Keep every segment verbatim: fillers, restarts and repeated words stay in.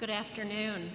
Good afternoon.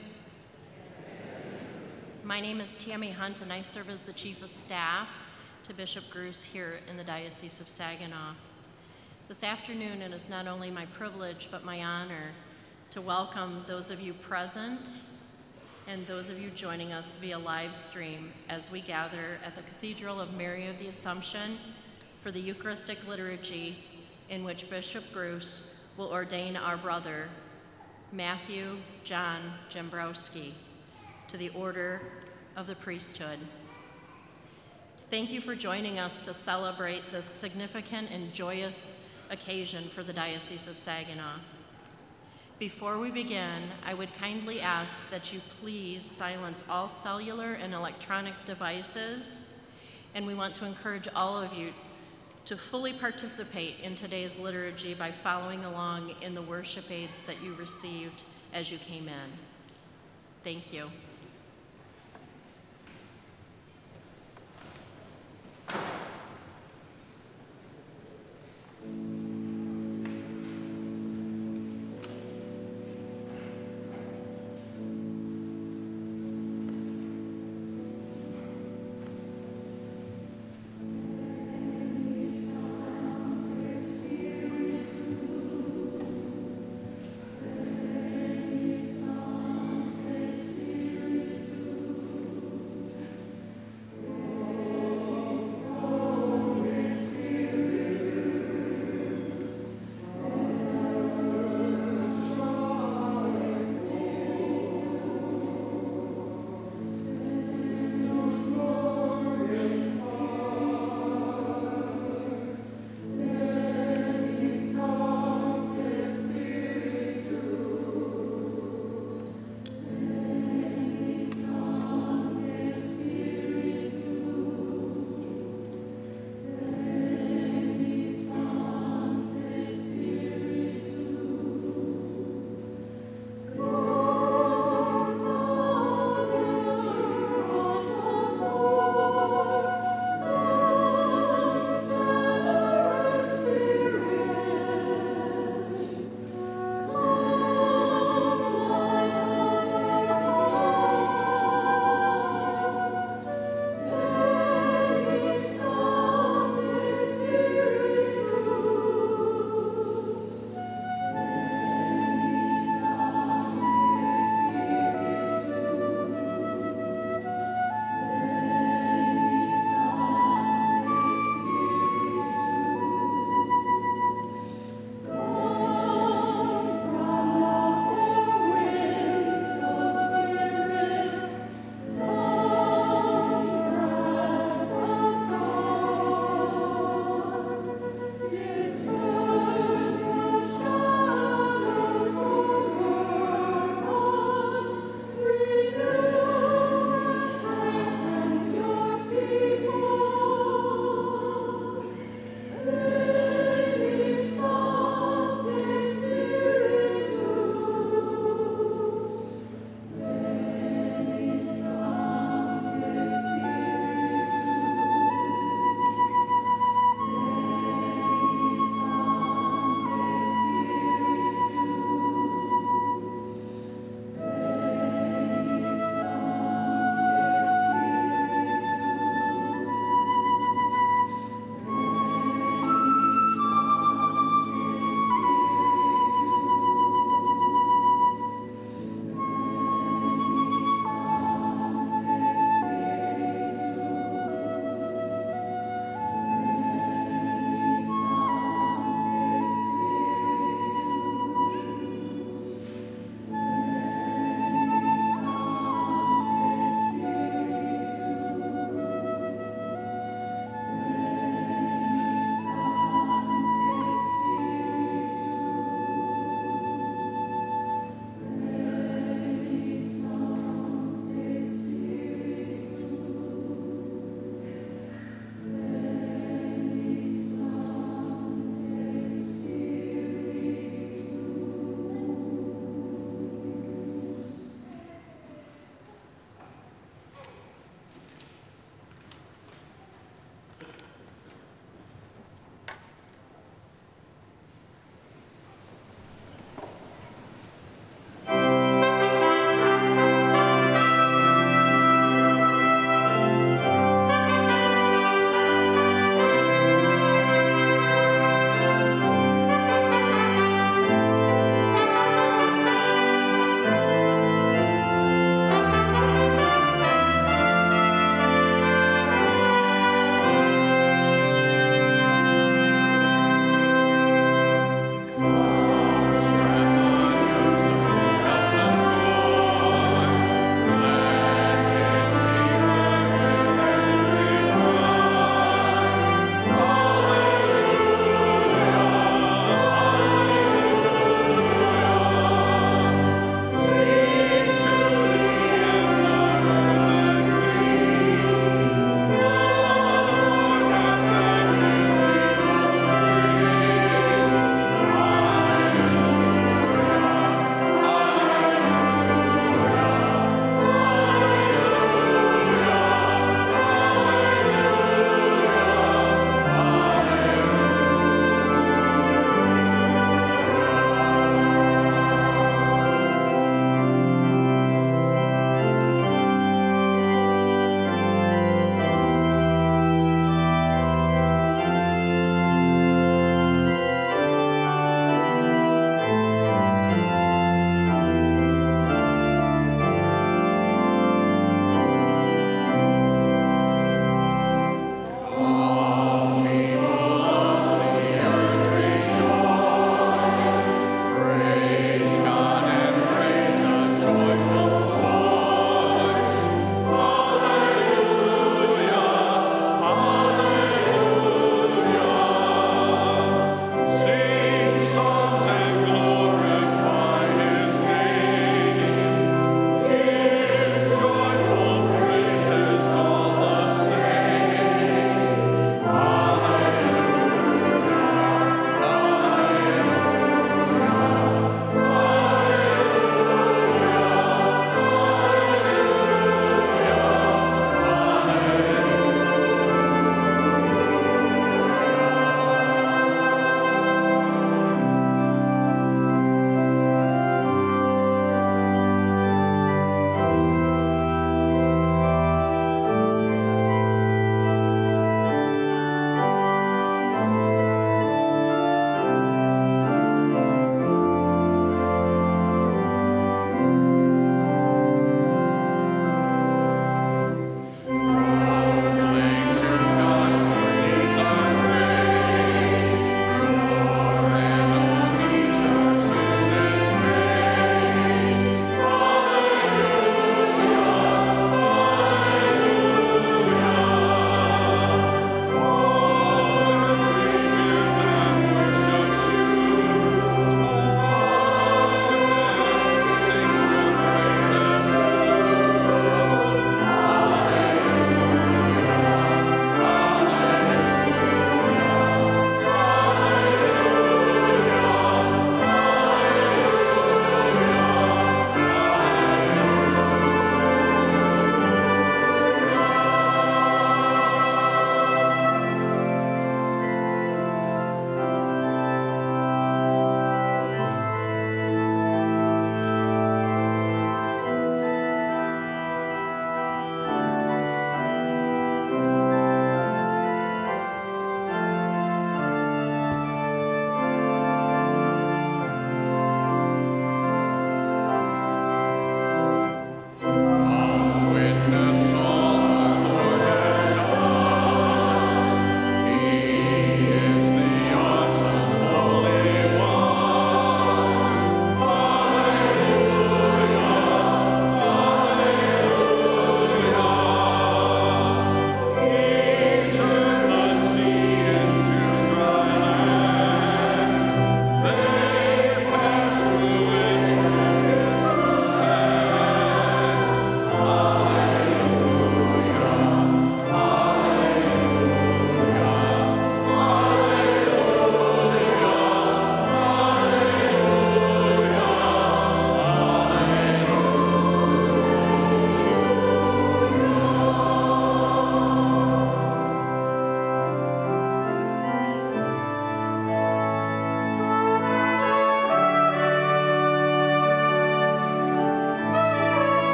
My name is Tammy Hunt, and I serve as the Chief of Staff to Bishop Gruss here in the Diocese of Saginaw. This afternoon, it is not only my privilege but my honor to welcome those of you present and those of you joining us via live stream as we gather at the Cathedral of Mary of the Assumption for the Eucharistic liturgy in which Bishop Gruss will ordain our brother, Matthew John Gembrowski, to the order of the priesthood. Thank you for joining us to celebrate this significant and joyous occasion for the Diocese of Saginaw. Before we begin, I would kindly ask that you please silence all cellular and electronic devices, and we want to encourage all of you to fully participate in today's liturgy by following along in the worship aids that you received as you came in. Thank you. Spirit.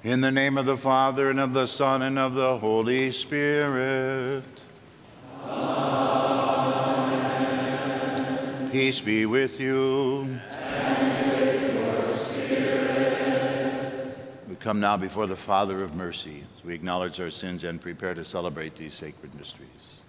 In the name of the Father, and of the Son, and of the Holy Spirit. Amen. Peace be with you. And with your spirit. We come now before the Father of mercy as we acknowledge our sins and prepare to celebrate these sacred mysteries.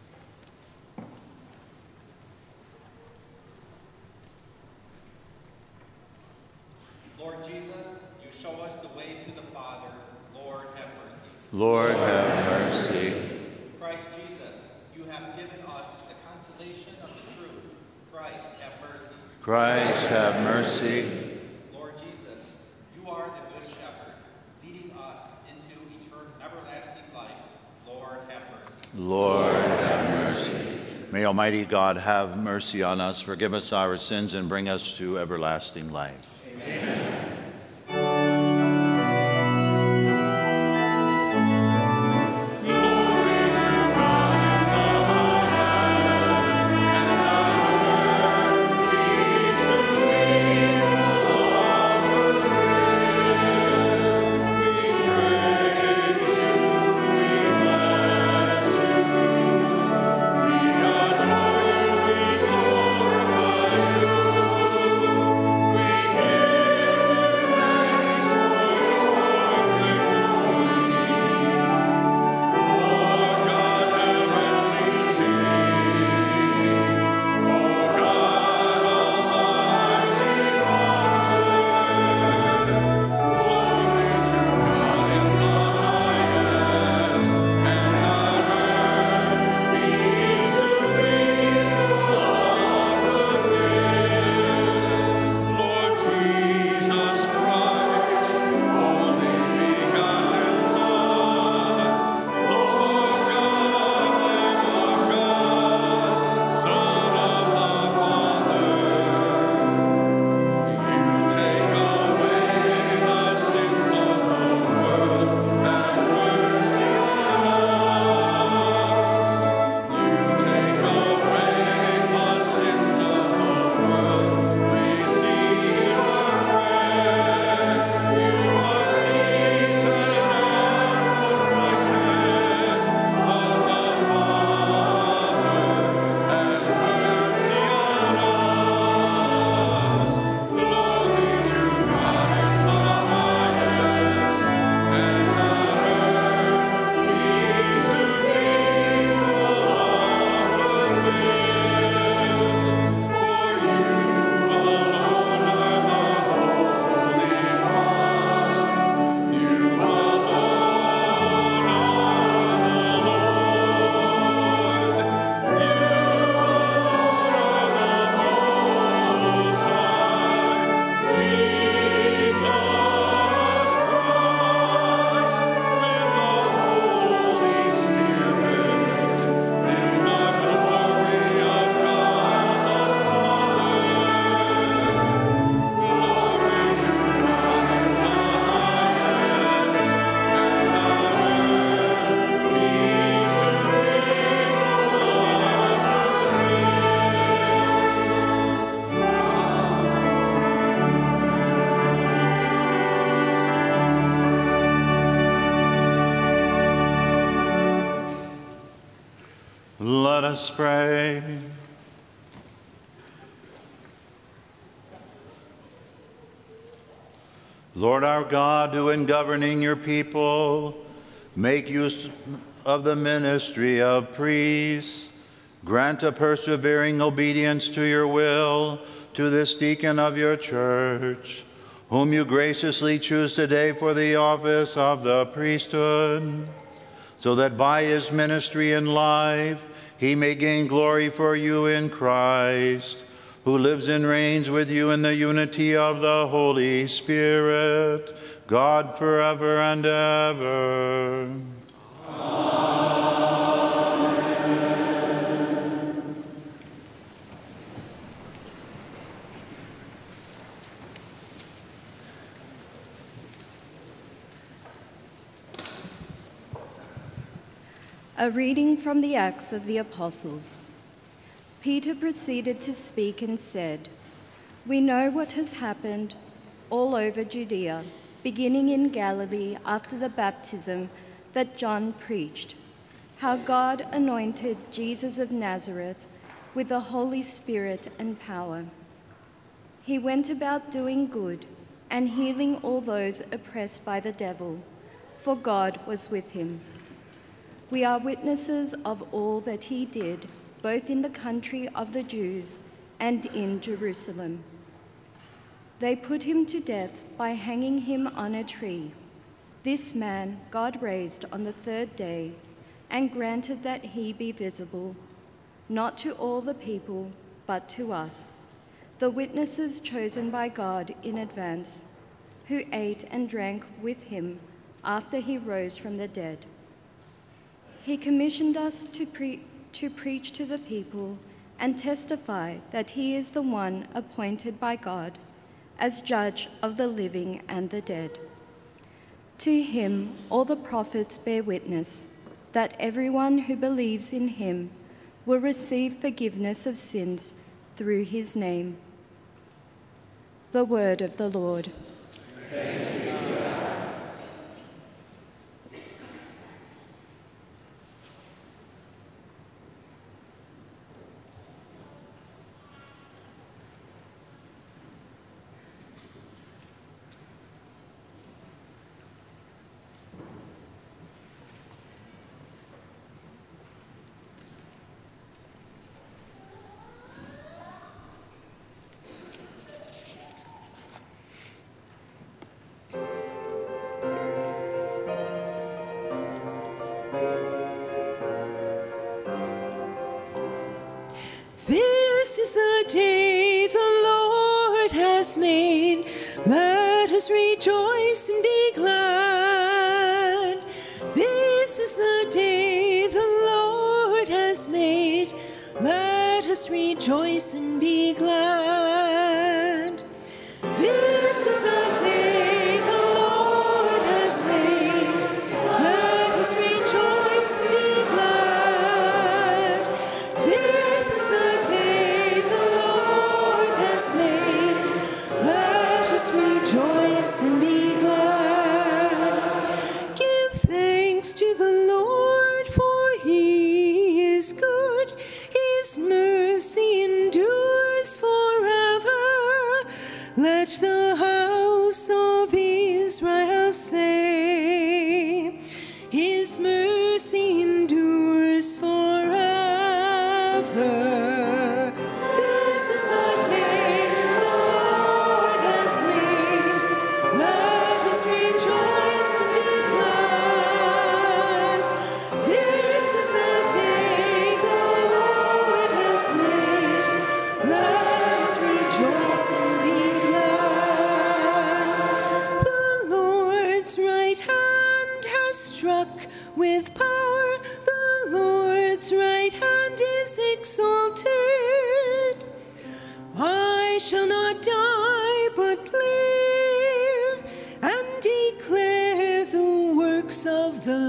Lord Jesus, you show us the way to the Father. Lord, have mercy. Lord, have mercy. Christ Jesus, you have given us the consolation of the truth. Christ, have mercy. Christ, have mercy. Lord Jesus, you are the good shepherd, leading us into eternal everlasting life. Lord, have mercy. Lord, have mercy. May Almighty God have mercy on us, forgive us our sins, and bring us to everlasting life. Amen. Let us pray. Lord our God, who in governing your people make use of the ministry of priests, grant a persevering obedience to your will to this deacon of your church, whom you graciously choose today for the office of the priesthood, so that by his ministry and life he may gain glory for you in Christ, who lives and reigns with you in the unity of the Holy Spirit, God forever and ever. Amen. A reading from the Acts of the Apostles. Peter proceeded to speak and said, "We know what has happened all over Judea beginning in Galilee after the baptism that John preached, how God anointed Jesus of Nazareth with the Holy Spirit and power. He went about doing good and healing all those oppressed by the devil, for God was with him. We are witnesses of all that he did, both in the country of the Jews and in Jerusalem. They put him to death by hanging him on a tree. This man God raised on the third day and granted that he be visible, not to all the people, but to us, the witnesses chosen by God in advance, who ate and drank with him after he rose from the dead. He commissioned us to, pre to preach to the people and testify that he is the one appointed by God as judge of the living and the dead. To him all the prophets bear witness that everyone who believes in him will receive forgiveness of sins through his name. The word of the Lord. Thanks be to God. This is the day the Lord has made. Let us rejoice and be glad. This is the day the Lord has made. Let us rejoice and be glad. This is the day the Lord has made. Let us rejoice and be glad. This is the day the Lord has made. Let us rejoice and be glad. Give thanks to the Lord, for he is good. His mercy endures forever. Let the house of Israel say, his mercy endures forever. This is the day the Lord has made. Let us rejoice and be glad. This is the day the Lord has made. Let us rejoice and be glad. The Lord's right hand has struck with power. The Lord's right hand is exalted. I shall not die but live and declare the works of the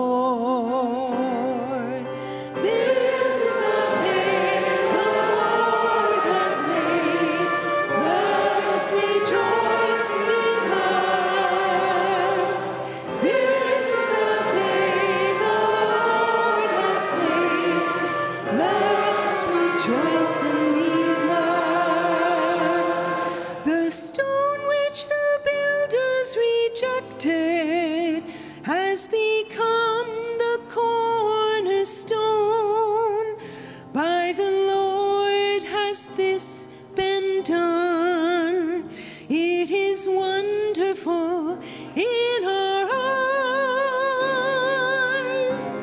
Lord. This is the day the Lord has made. Let us rejoice and be glad. This is the day the Lord has made. Let us rejoice and be glad. The stone which the builders rejected has become the cornerstone. By the Lord has this been done. It is wonderful in our eyes.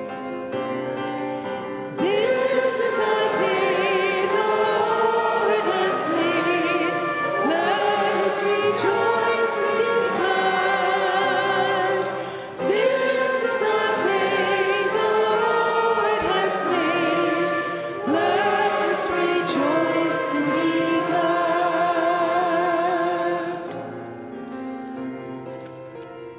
This is the day the Lord has made. Let us rejoice and be glad. This is the day the Lord has made. Let us rejoice and be glad.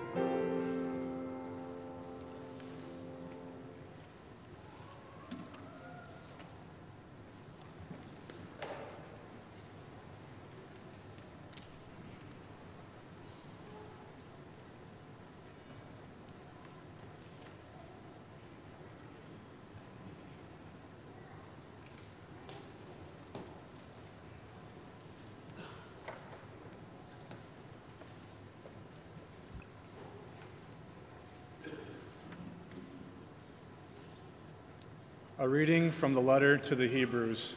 A reading from the letter to the Hebrews.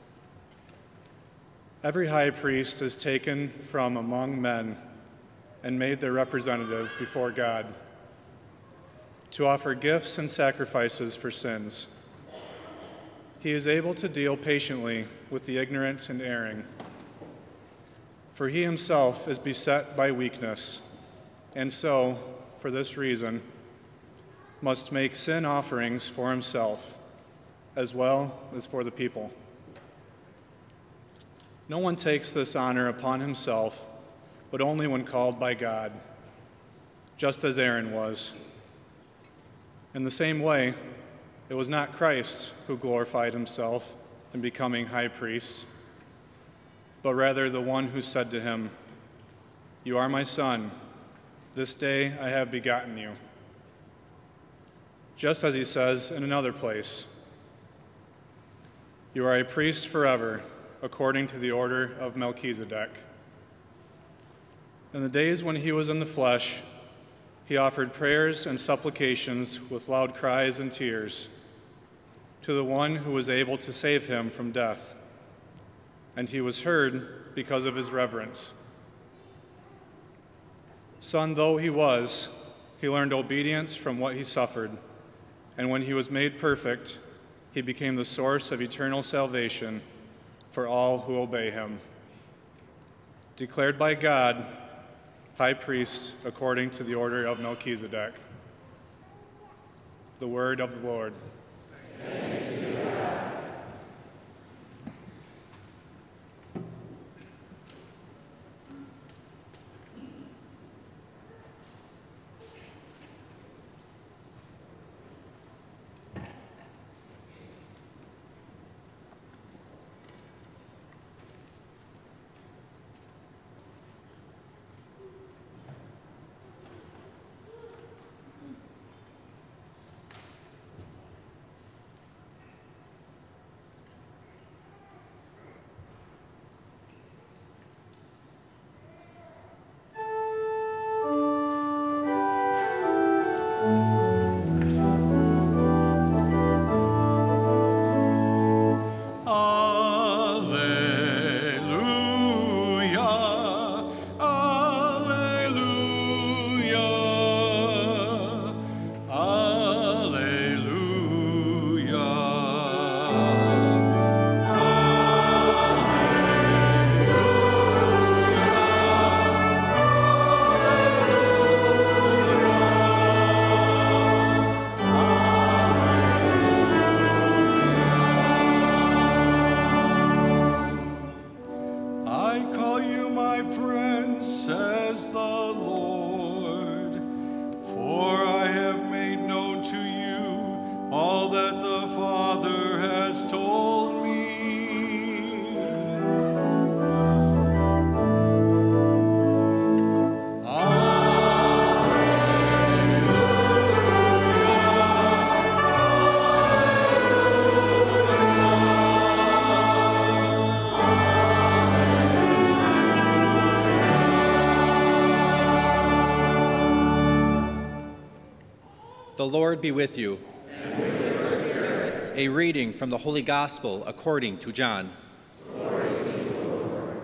Every high priest is taken from among men and made their representative before God, to offer gifts and sacrifices for sins. He is able to deal patiently with the ignorant and erring. For he himself is beset by weakness, and so, for this reason, must make sin offerings for himself, as well as for the people. No one takes this honor upon himself, but only when called by God, just as Aaron was. In the same way, it was not Christ who glorified himself in becoming high priest, but rather the one who said to him, "You are my son, this day I have begotten you." Just as he says in another place, "You are a priest forever, according to the order of Melchizedek." In the days when he was in the flesh, he offered prayers and supplications with loud cries and tears to the one who was able to save him from death, and he was heard because of his reverence. Son though he was, he learned obedience from what he suffered, and when he was made perfect, he became the source of eternal salvation for all who obey him. Declared by God, high priest according to the order of Melchizedek. The word of the Lord. Thanks be to God. The Lord be with you. And with your spirit. A reading from the Holy Gospel according to John. Glory to you, Lord.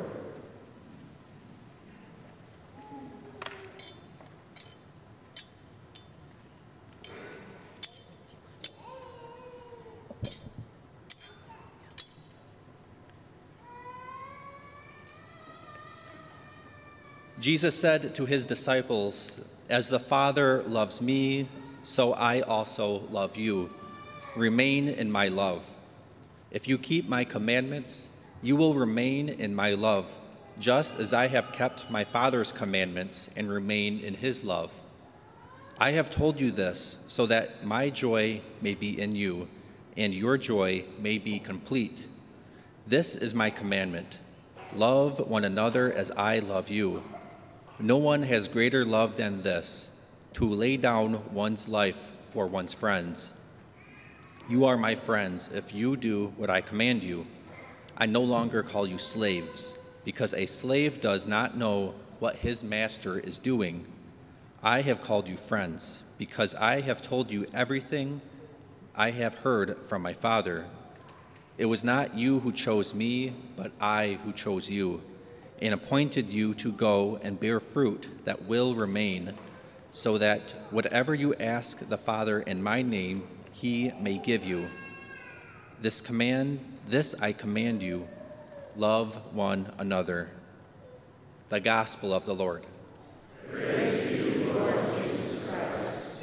Jesus said to his disciples, "As the Father loves me, so I also love you. Remain in my love. If you keep my commandments, you will remain in my love, just as I have kept my Father's commandments and remain in his love. I have told you this so that my joy may be in you, and your joy may be complete. This is my commandment: love one another as I love you. No one has greater love than this, to lay down one's life for one's friends. You are my friends if you do what I command you. I no longer call you slaves, because a slave does not know what his master is doing. I have called you friends, because I have told you everything I have heard from my Father. It was not you who chose me, but I who chose you, and appointed you to go and bear fruit that will remain, so that whatever you ask the Father in my name, he may give you. This command, this I command you, love one another. The Gospel of the Lord. Praise to you, Lord Jesus Christ.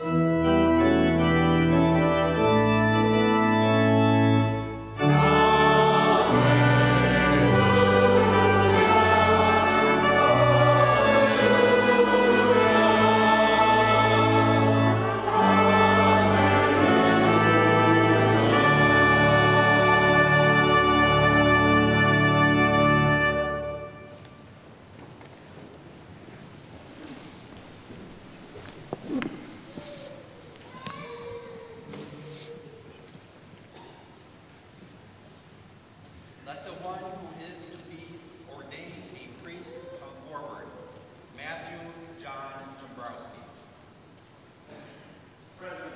Let the one who is to be ordained a priest come forward. Matthew John Gembrowski. Present.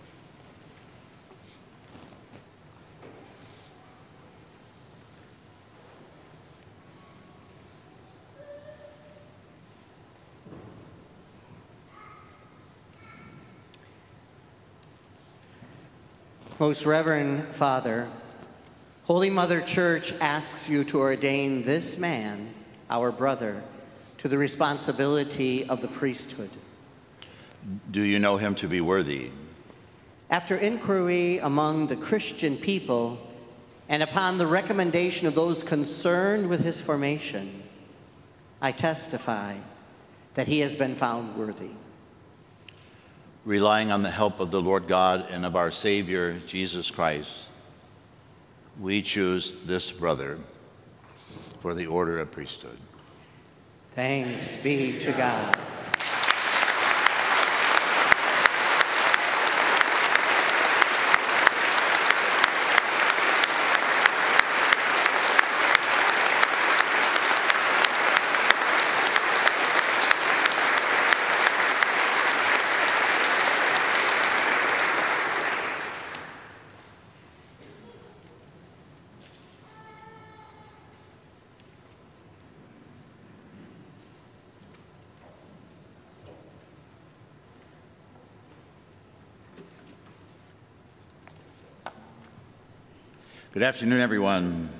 Most Reverend Father, Holy Mother Church asks you to ordain this man, our brother, to the responsibility of the priesthood. Do you know him to be worthy? After inquiry among the Christian people and upon the recommendation of those concerned with his formation, I testify that he has been found worthy. Relying on the help of the Lord God and of our Savior, Jesus Christ, we choose this brother for the order of priesthood. Thanks be to God. Good afternoon, everyone.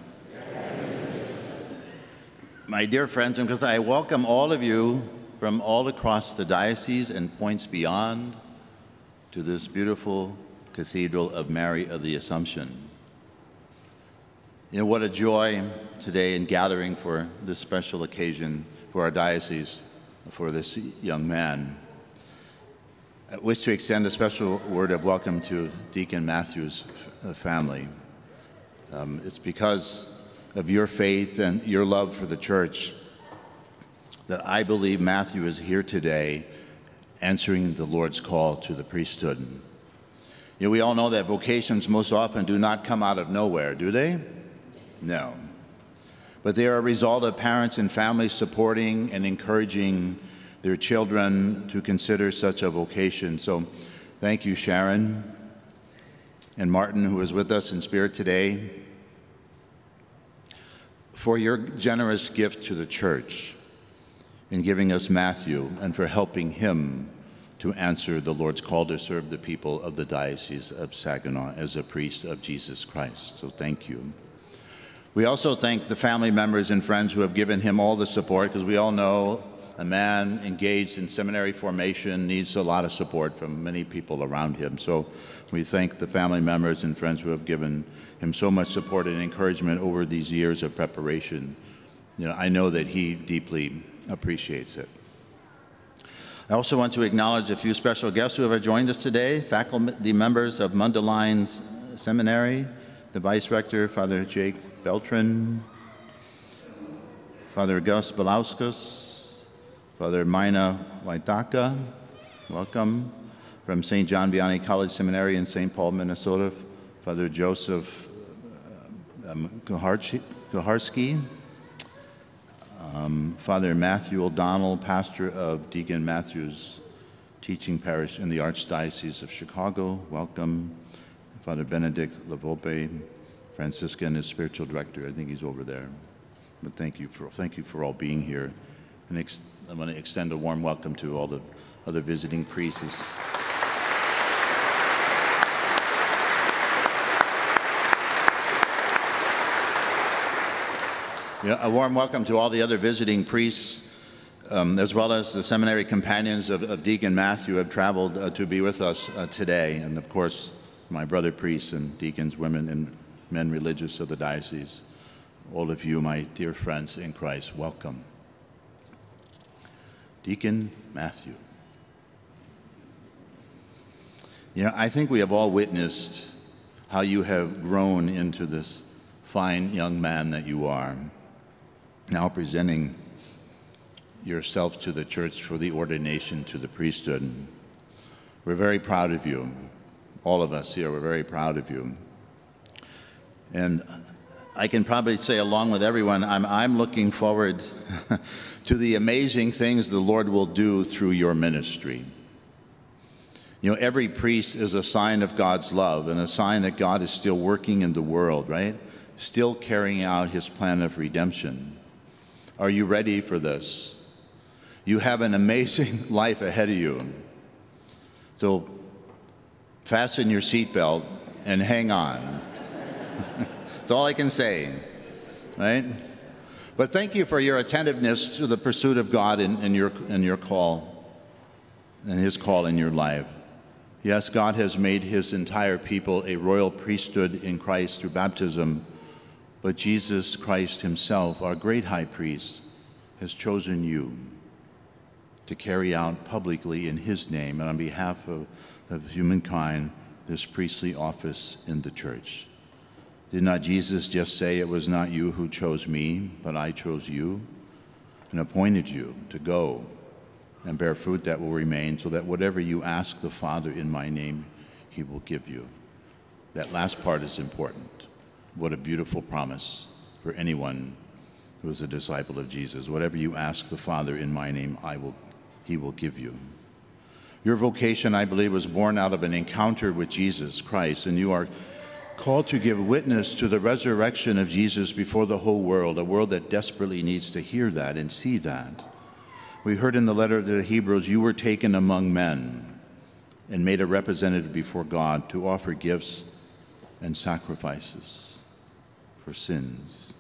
My dear friends, and because I welcome all of you from all across the diocese and points beyond to this beautiful Cathedral of Mary of the Assumption. You know, what a joy today in gathering for this special occasion for our diocese, for this young man. I wish to extend a special word of welcome to Deacon Matthew's family. Um, it's because of your faith and your love for the church that I believe Matthew is here today answering the Lord's call to the priesthood. You know, we all know that vocations most often do not come out of nowhere, do they? No. But they are a result of parents and families supporting and encouraging their children to consider such a vocation. So thank you, Sharon and Martin, who is with us in spirit today, for your generous gift to the church in giving us Matthew and for helping him to answer the Lord's call to serve the people of the Diocese of Saginaw as a priest of Jesus Christ. So thank you. We also thank the family members and friends who have given him all the support, because we all know a man engaged in seminary formation needs a lot of support from many people around him. So we thank the family members and friends who have given him so much support and encouragement over these years of preparation. You know, I know that he deeply appreciates it. I also want to acknowledge a few special guests who have joined us today, faculty members of Mundelein Seminary, the Vice Rector, Father Jake Beltran, Father Gus Belauskas, Father Mina Waitaka, welcome. From Saint John Vianney College Seminary in Saint Paul, Minnesota, Father Joseph um, Kuharski, um, Father Matthew O'Donnell, pastor of Deacon Matthew's teaching parish in the Archdiocese of Chicago, welcome. Father Benedict Lavolpe, Franciscan, his spiritual director. I think he's over there. But thank you for, thank you for all being here. And ex I want to extend a warm welcome to all the other visiting priests. Yeah, a warm welcome to all the other visiting priests, um, as well as the seminary companions of, of Deacon Matthew who have traveled uh, to be with us uh, today. And of course, my brother priests and deacons, women and men religious of the diocese. All of you, my dear friends in Christ, welcome. Deacon Matthew. You know, I think we have all witnessed how you have grown into this fine young man that you are, now presenting yourself to the church for the ordination to the priesthood. We're very proud of you. All of us here, we're very proud of you. And I can probably say, along with everyone, I'm, I'm looking forward to the amazing things the Lord will do through your ministry. You know, every priest is a sign of God's love and a sign that God is still working in the world, right? Still carrying out his plan of redemption. Are you ready for this? You have an amazing life ahead of you. So fasten your seatbelt and hang on. That's all I can say, right? But thank you for your attentiveness to the pursuit of God and, and, your, and your call, and his call in your life. Yes, God has made his entire people a royal priesthood in Christ through baptism, but Jesus Christ himself, our great high priest, has chosen you to carry out publicly in his name and on behalf of, of humankind this priestly office in the church. Did not Jesus just say, it was not you who chose me, but I chose you and appointed you to go and bear fruit that will remain, so that whatever you ask the Father in my name, he will give you. That last part is important. What a beautiful promise for anyone who is a disciple of Jesus. Whatever you ask the Father in my name, I will, he will give you. Your vocation, I believe, was born out of an encounter with Jesus Christ, and you are called to give witness to the resurrection of Jesus before the whole world, a world that desperately needs to hear that and see that. We heard in the letter to the Hebrews, you were taken among men and made a representative before God to offer gifts and sacrifices for sins.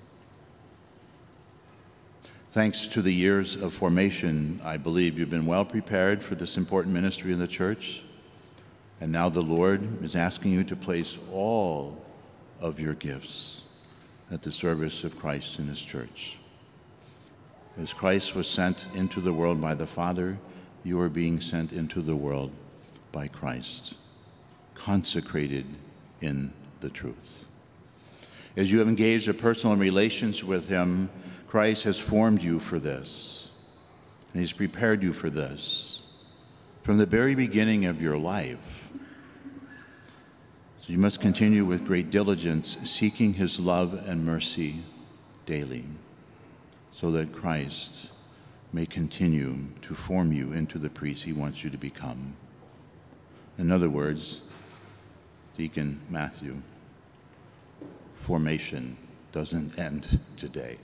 Thanks to the years of formation, I believe you've been well prepared for this important ministry in the church. And now the Lord is asking you to place all of your gifts at the service of Christ and his church. As Christ was sent into the world by the Father, you are being sent into the world by Christ, consecrated in the truth. As you have engaged in personal relations with him, Christ has formed you for this, and he's prepared you for this from the very beginning of your life. So you must continue with great diligence, seeking his love and mercy daily, so that Christ may continue to form you into the priest he wants you to become. In other words, Deacon Matthew, formation doesn't end today.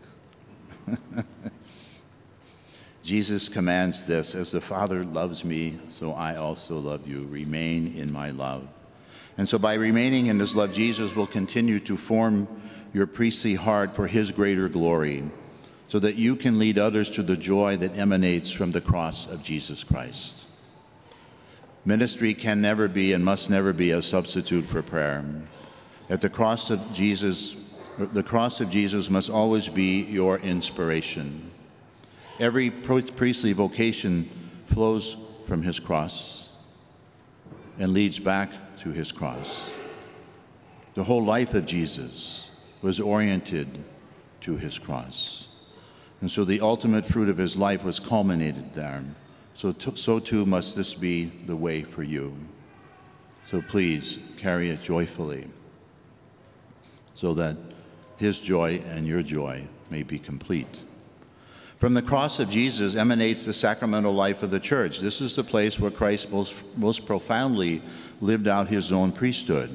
Jesus commands this, as the Father loves me, so I also love you. Remain in my love. And so by remaining in this love, Jesus will continue to form your priestly heart for his greater glory, so that you can lead others to the joy that emanates from the cross of Jesus Christ. Ministry can never be and must never be a substitute for prayer. At the cross of Jesus, the cross of Jesus must always be your inspiration. Every priestly vocation flows from his cross and leads back to his cross. The whole life of Jesus was oriented to his cross. And so the ultimate fruit of his life was culminated there. So, so too must this be the way for you. So please carry it joyfully, so that his joy and your joy may be complete. From the cross of Jesus emanates the sacramental life of the church. This is the place where Christ most, most profoundly lived out his own priesthood,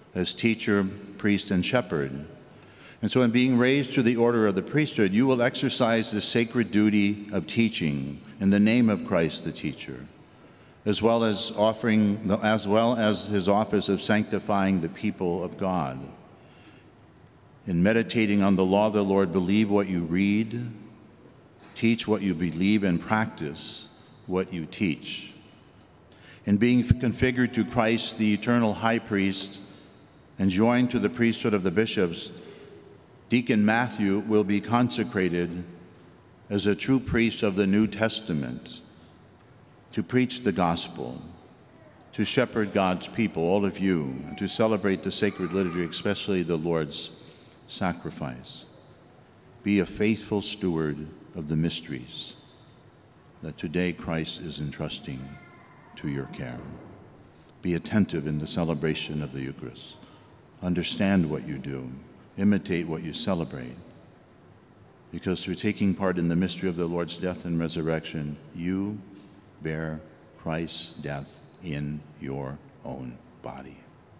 as teacher, priest, and shepherd. And so in being raised to the order of the priesthood, you will exercise the sacred duty of teaching in the name of Christ the teacher, as well as offering, as well as his office of sanctifying the people of God. In meditating on the law of the Lord, believe what you read, teach what you believe, and practice what you teach. In being configured to Christ, the eternal high priest, and joined to the priesthood of the bishops, Deacon Matthew will be consecrated as a true priest of the New Testament, to preach the gospel, to shepherd God's people, all of you, and to celebrate the sacred liturgy, especially the Lord's sacrifice. Be a faithful steward of the mysteries that today Christ is entrusting to your care. Be attentive in the celebration of the Eucharist. Understand what you do. Imitate what you celebrate. Because through taking part in the mystery of the Lord's death and resurrection, you bear Christ's death in your own body.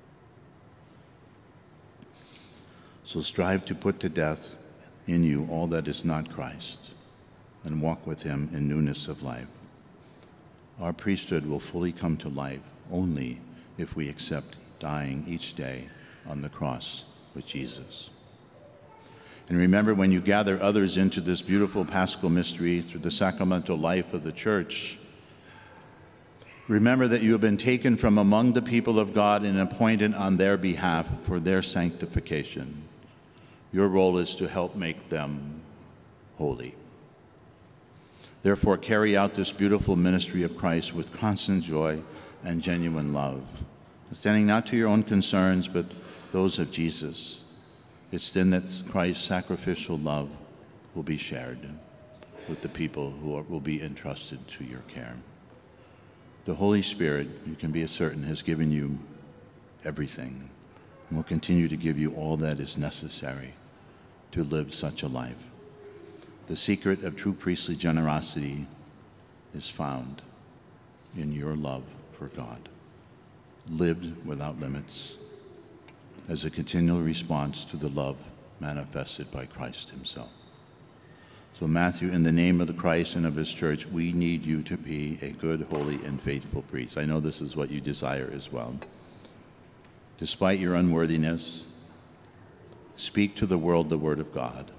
So strive to put to death in you all that is not Christ, and walk with him in newness of life. Our priesthood will fully come to life only if we accept dying each day on the cross with Jesus. And remember, when you gather others into this beautiful Paschal mystery through the sacramental life of the Church, remember that you have been taken from among the people of God and appointed on their behalf for their sanctification. Your role is to help make them holy. Therefore, carry out this beautiful ministry of Christ with constant joy and genuine love, standing not to your own concerns, but those of Jesus. It's then that Christ's sacrificial love will be shared with the people who are, will be entrusted to your care. The Holy Spirit, you can be certain, has given you everything and will continue to give you all that is necessary to live such a life. The secret of true priestly generosity is found in your love for God, lived without limits, as a continual response to the love manifested by Christ himself. So Matthew, in the name of the Christ and of his church, we need you to be a good, holy, and faithful priest. I know this is what you desire as well. Despite your unworthiness, speak to the world the word of God.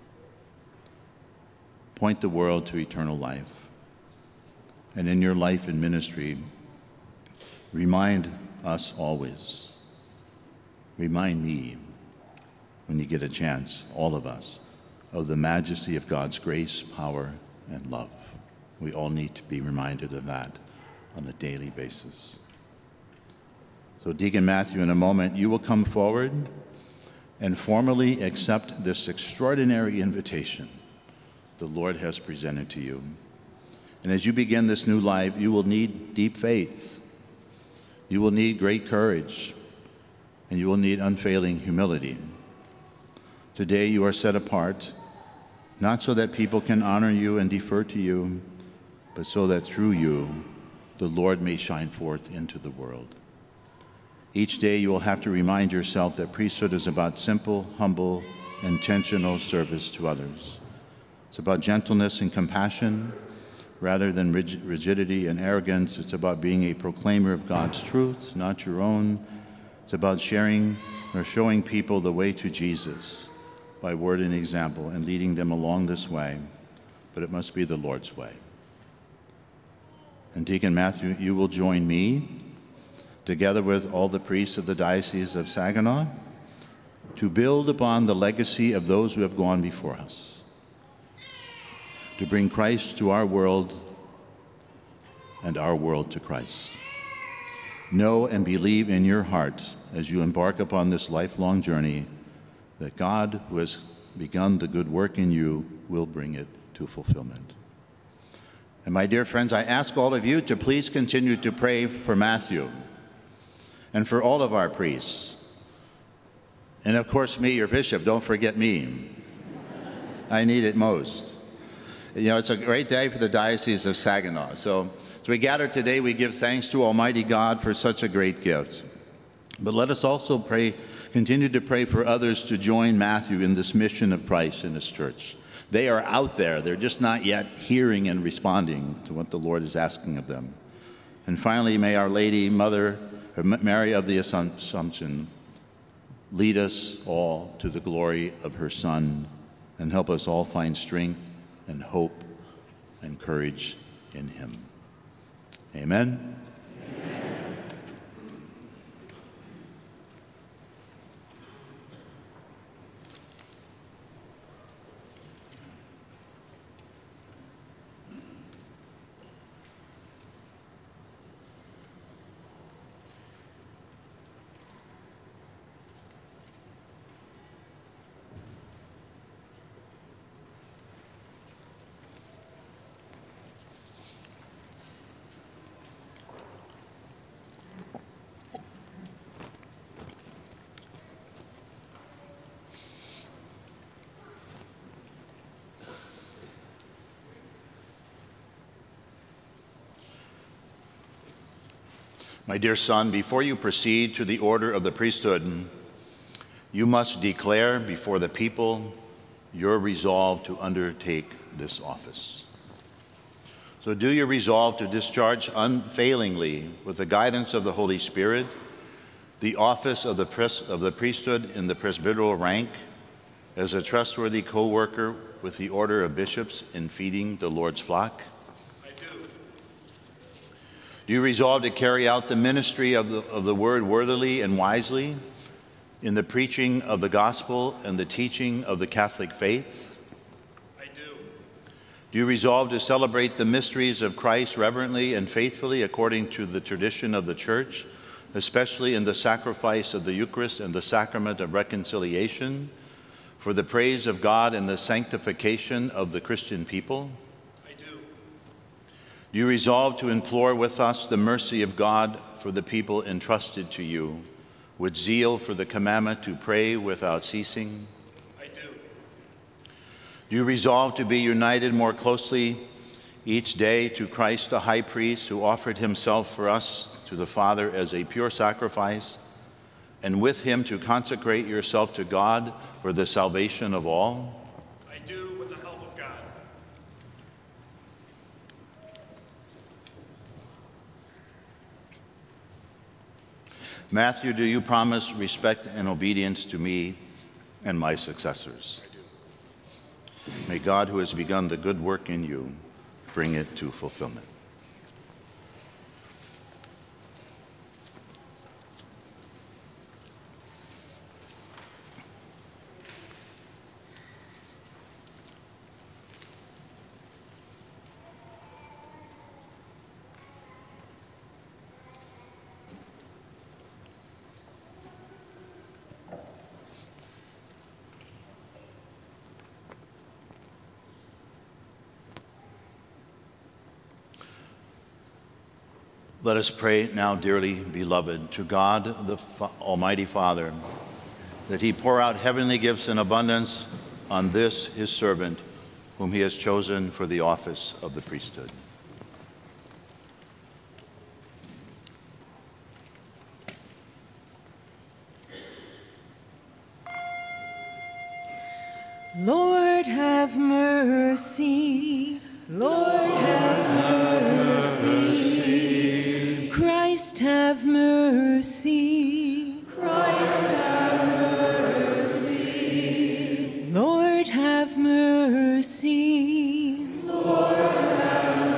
Point the world to eternal life. And in your life and ministry, remind us always, remind me when you get a chance, all of us, of the majesty of God's grace, power, and love. We all need to be reminded of that on a daily basis. So Deacon Matthew, in a moment, you will come forward and formally accept this extraordinary invitation the Lord has presented to you. And as you begin this new life, you will need deep faith. You will need great courage, and you will need unfailing humility. Today you are set apart, not so that people can honor you and defer to you, but so that through you, the Lord may shine forth into the world. Each day you will have to remind yourself that priesthood is about simple, humble, intentional service to others. It's about gentleness and compassion rather than rigidity and arrogance. It's about being a proclaimer of God's truth, not your own. It's about sharing or showing people the way to Jesus by word and example and leading them along this way, but it must be the Lord's way. And Deacon Matthew, you will join me, together with all the priests of the Diocese of Saginaw, to build upon the legacy of those who have gone before us, to bring Christ to our world and our world to Christ. Know and believe in your heart as you embark upon this lifelong journey that God, who has begun the good work in you, will bring it to fulfillment. And my dear friends, I ask all of you to please continue to pray for Matthew and for all of our priests. And of course, me, your bishop, don't forget me. I need it most. You know, it's a great day for the Diocese of Saginaw. So as we gather today, we give thanks to Almighty God for such a great gift. But let us also pray, continue to pray for others to join Matthew in this mission of Christ in his church. They are out there. They're just not yet hearing and responding to what the Lord is asking of them. And finally, may Our Lady, Mother, or Mary of the Assumption, lead us all to the glory of her Son and help us all find strength and hope and courage in him. Amen. My dear son, before you proceed to the order of the priesthood, you must declare before the people your resolve to undertake this office. So do your resolve to discharge unfailingly, with the guidance of the Holy Spirit, the office of the, pres- of the priesthood in the presbyteral rank as a trustworthy co-worker with the order of bishops in feeding the Lord's flock? Do you resolve to carry out the ministry of the, of the word worthily and wisely in the preaching of the gospel and the teaching of the Catholic faith? I do. Do you resolve to celebrate the mysteries of Christ reverently and faithfully according to the tradition of the Church, especially in the sacrifice of the Eucharist and the sacrament of reconciliation, for the praise of God and the sanctification of the Christian people? Do you resolve to implore with us the mercy of God for the people entrusted to you, with zeal for the commandment to pray without ceasing? I do. Do you resolve to be united more closely each day to Christ the high priest, who offered himself for us to the Father as a pure sacrifice, and with him to consecrate yourself to God for the salvation of all? I do, with the help of God. Matthew, do you promise respect and obedience to me and my successors? I do. May God, who has begun the good work in you, bring it to fulfillment. Let us pray now, dearly beloved, to God, the Fa- Almighty Father, that he pour out heavenly gifts in abundance on this, his servant, whom he has chosen for the office of the priesthood. Lord, have mercy. Lord, have mercy. Christ, have mercy. Christ, have mercy. Lord, have mercy. Lord, have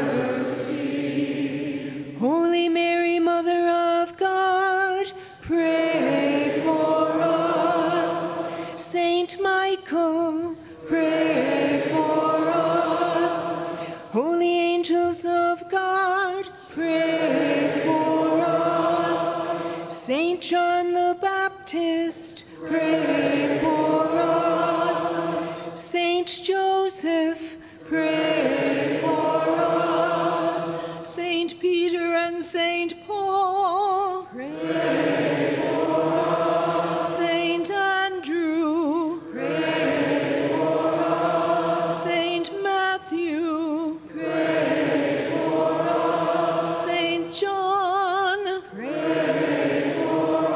mercy. Holy Mary, Mother of God, pray for us. Saint Michael, pray for us. Holy angels of God, pray for us. Saint John the Baptist, pray for us. Saint Joseph, pray for us. Saint Peter and Saint Paul, pray for us. Saint Andrew, pray for us. Saint Matthew, pray for us. Saint John, pray for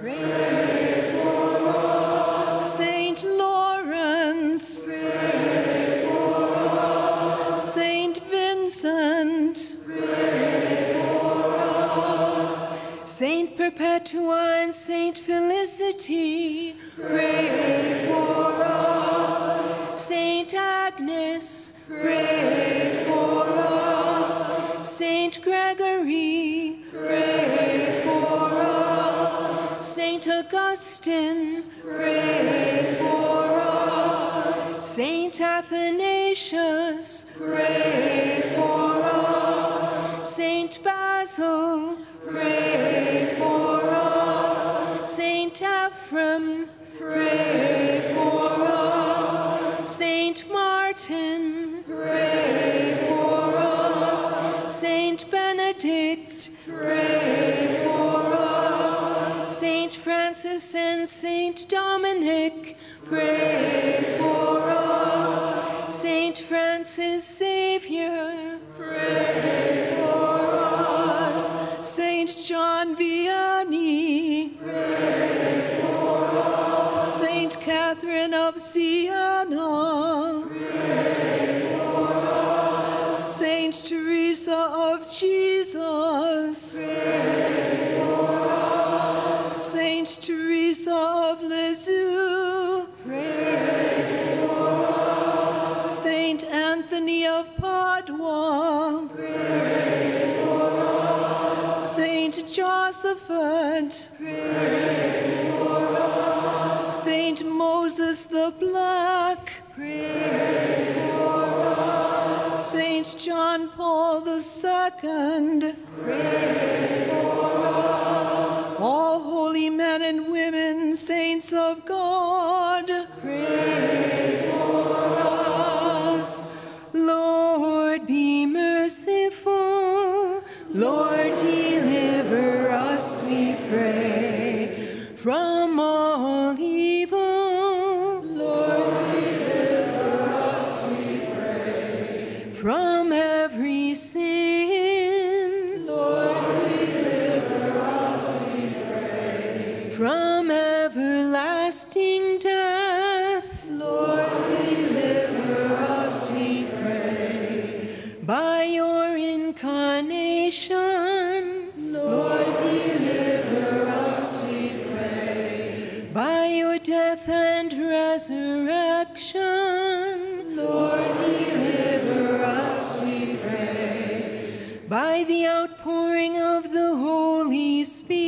pray for us. Saint Lawrence, pray for us. Saint Vincent, pray for us. Saint Perpetua and Saint Felicity, pray for us. Saint Agnes, pray for us. Saint Gregory, pray for us. Saint Augustine, pray for us. Saint Athanasius, pray for us. Saint Basil, pray for us. Saint Ephraim, pray for us. Saint Martin, pray for us. Saint Benedict, pray for us. Saint Francis and Saint Dominic, pray for us. Saint Francis Xavier, pray for us. Saint John Vianney, pray for us. Saint Catherine of Siena, pray for us. Saint Teresa of Jesus, pray for us. Saint Teresa of Lisieux, pray for us. Saint Anthony of Padua, pray for us. Saint Josaphat, pray for us. Saint Moses the Black, pray for us. Saint John Paul the Second, pray for us. All holy men and women, saints of God, pray for us. Lord, be merciful. Lord, deliver us, we pray, from all evil. Lord, deliver us, we pray, from every sin. Lord, deliver us, we pray, from everlasting death. Lord, deliver us, we pray, by your incarnation. Lord, deliver us, we pray, by your death and resurrection. Lord, deliver us, we pray, by the outpouring of the Holy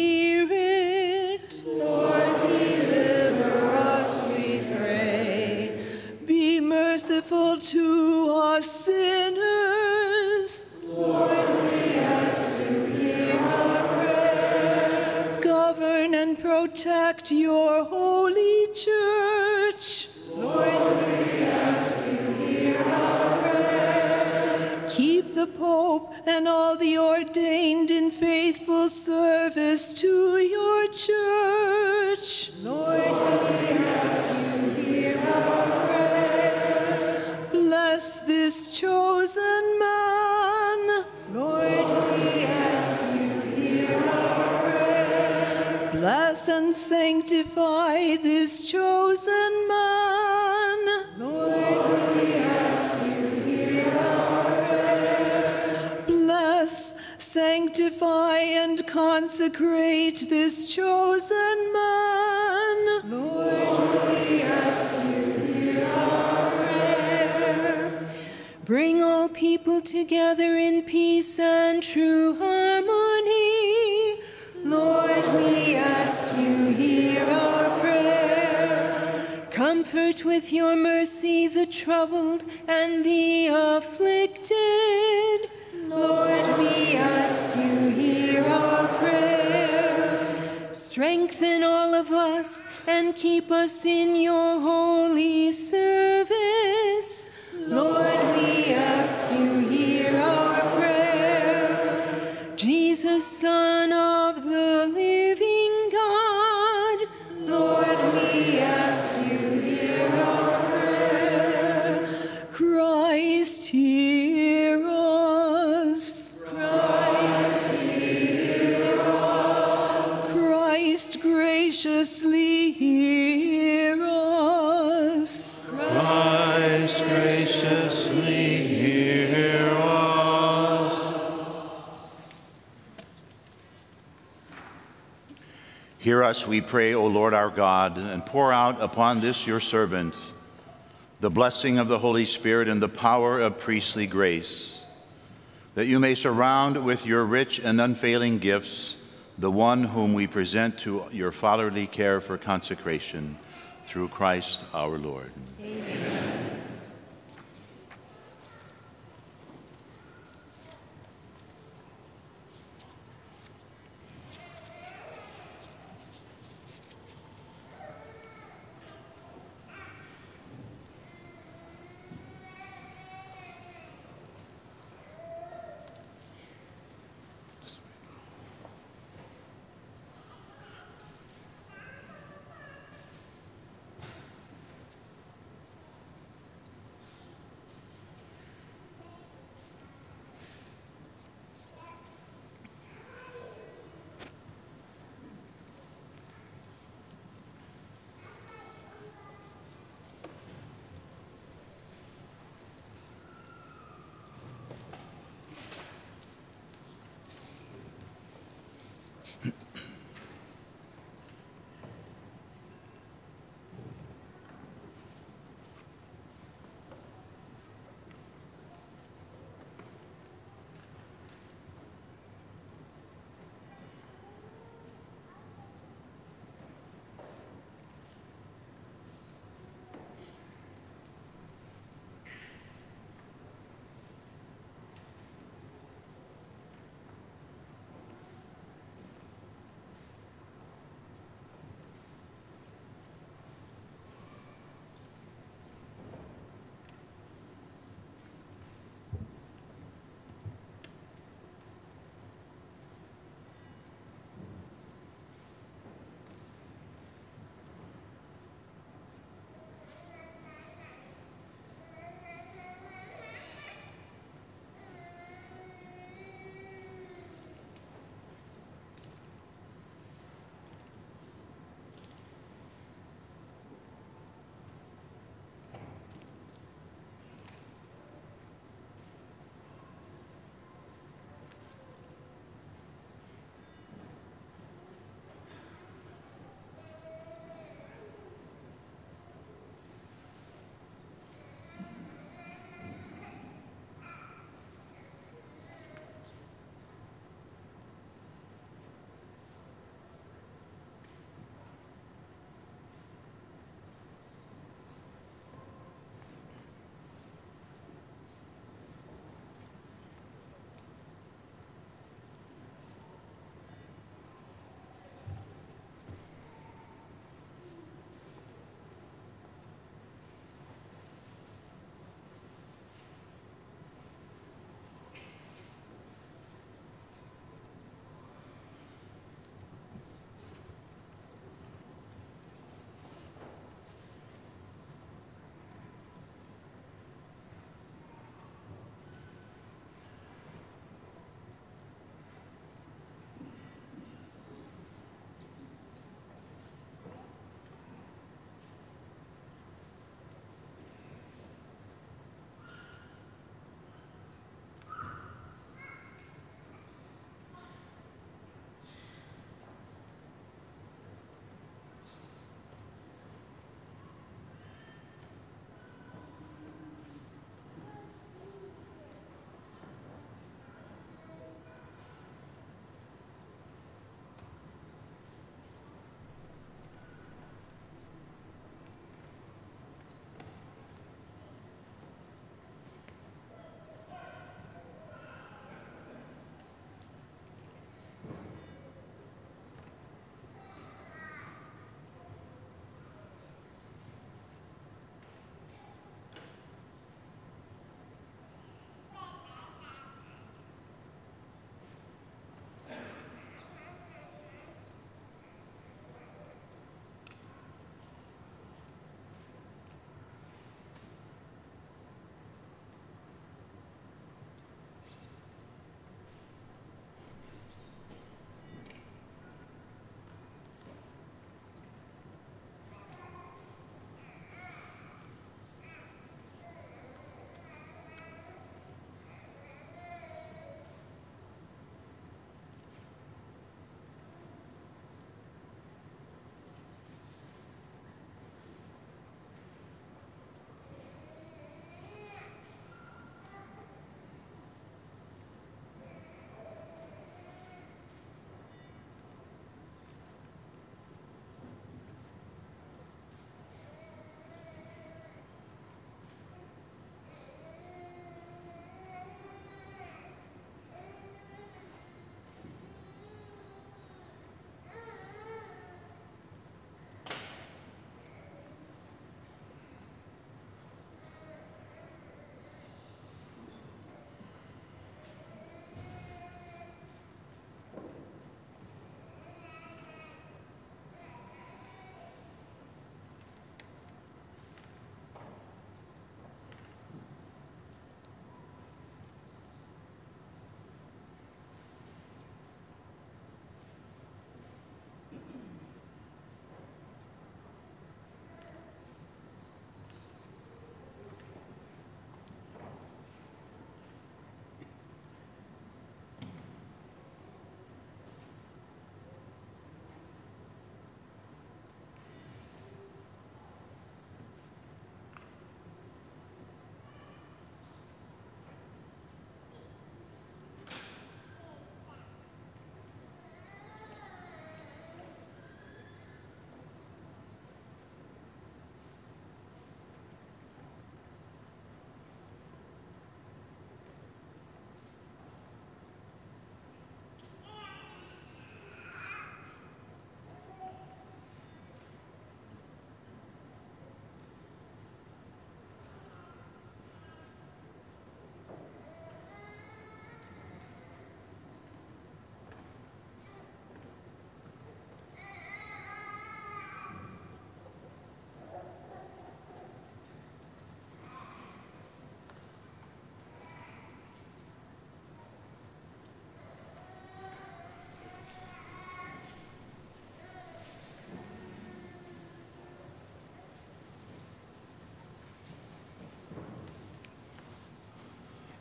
Spirit. Lord, deliver us, we pray. Be merciful to us sinners. Lord, we ask you, hear our prayer. Govern and protect your holy church. Lord, we ask you, hear our prayer. Keep the Pope and all the ordained in faithful service to your church. Lord, we ask you, hear our prayer. Bless this chosen man. Lord, we ask you, hear our prayer. Bless and sanctify this chosen man. Lord, we ask you, hear our prayer. Bless, sanctify, and consecrate this chosen man. Lord, we ask you, hear our prayer. Bring all people together in peace and true harmony. Lord, we ask you, hear our prayer. Comfort with your mercy the troubled and the afflicted. Lord, we ask you, hear our prayer. Strengthen all of us and keep us in your holy service. Lord, we ask you, hear our prayer. Jesus, Son of the living God, Lord, we ask you, hear our prayer. Christ, hear us. Christ, hear us. Christ, gracious. Hear us, we pray, O Lord our God, and pour out upon this your servant the blessing of the Holy Spirit and the power of priestly grace, that you may surround with your rich and unfailing gifts the one whom we present to your fatherly care for consecration, through Christ our Lord. Amen.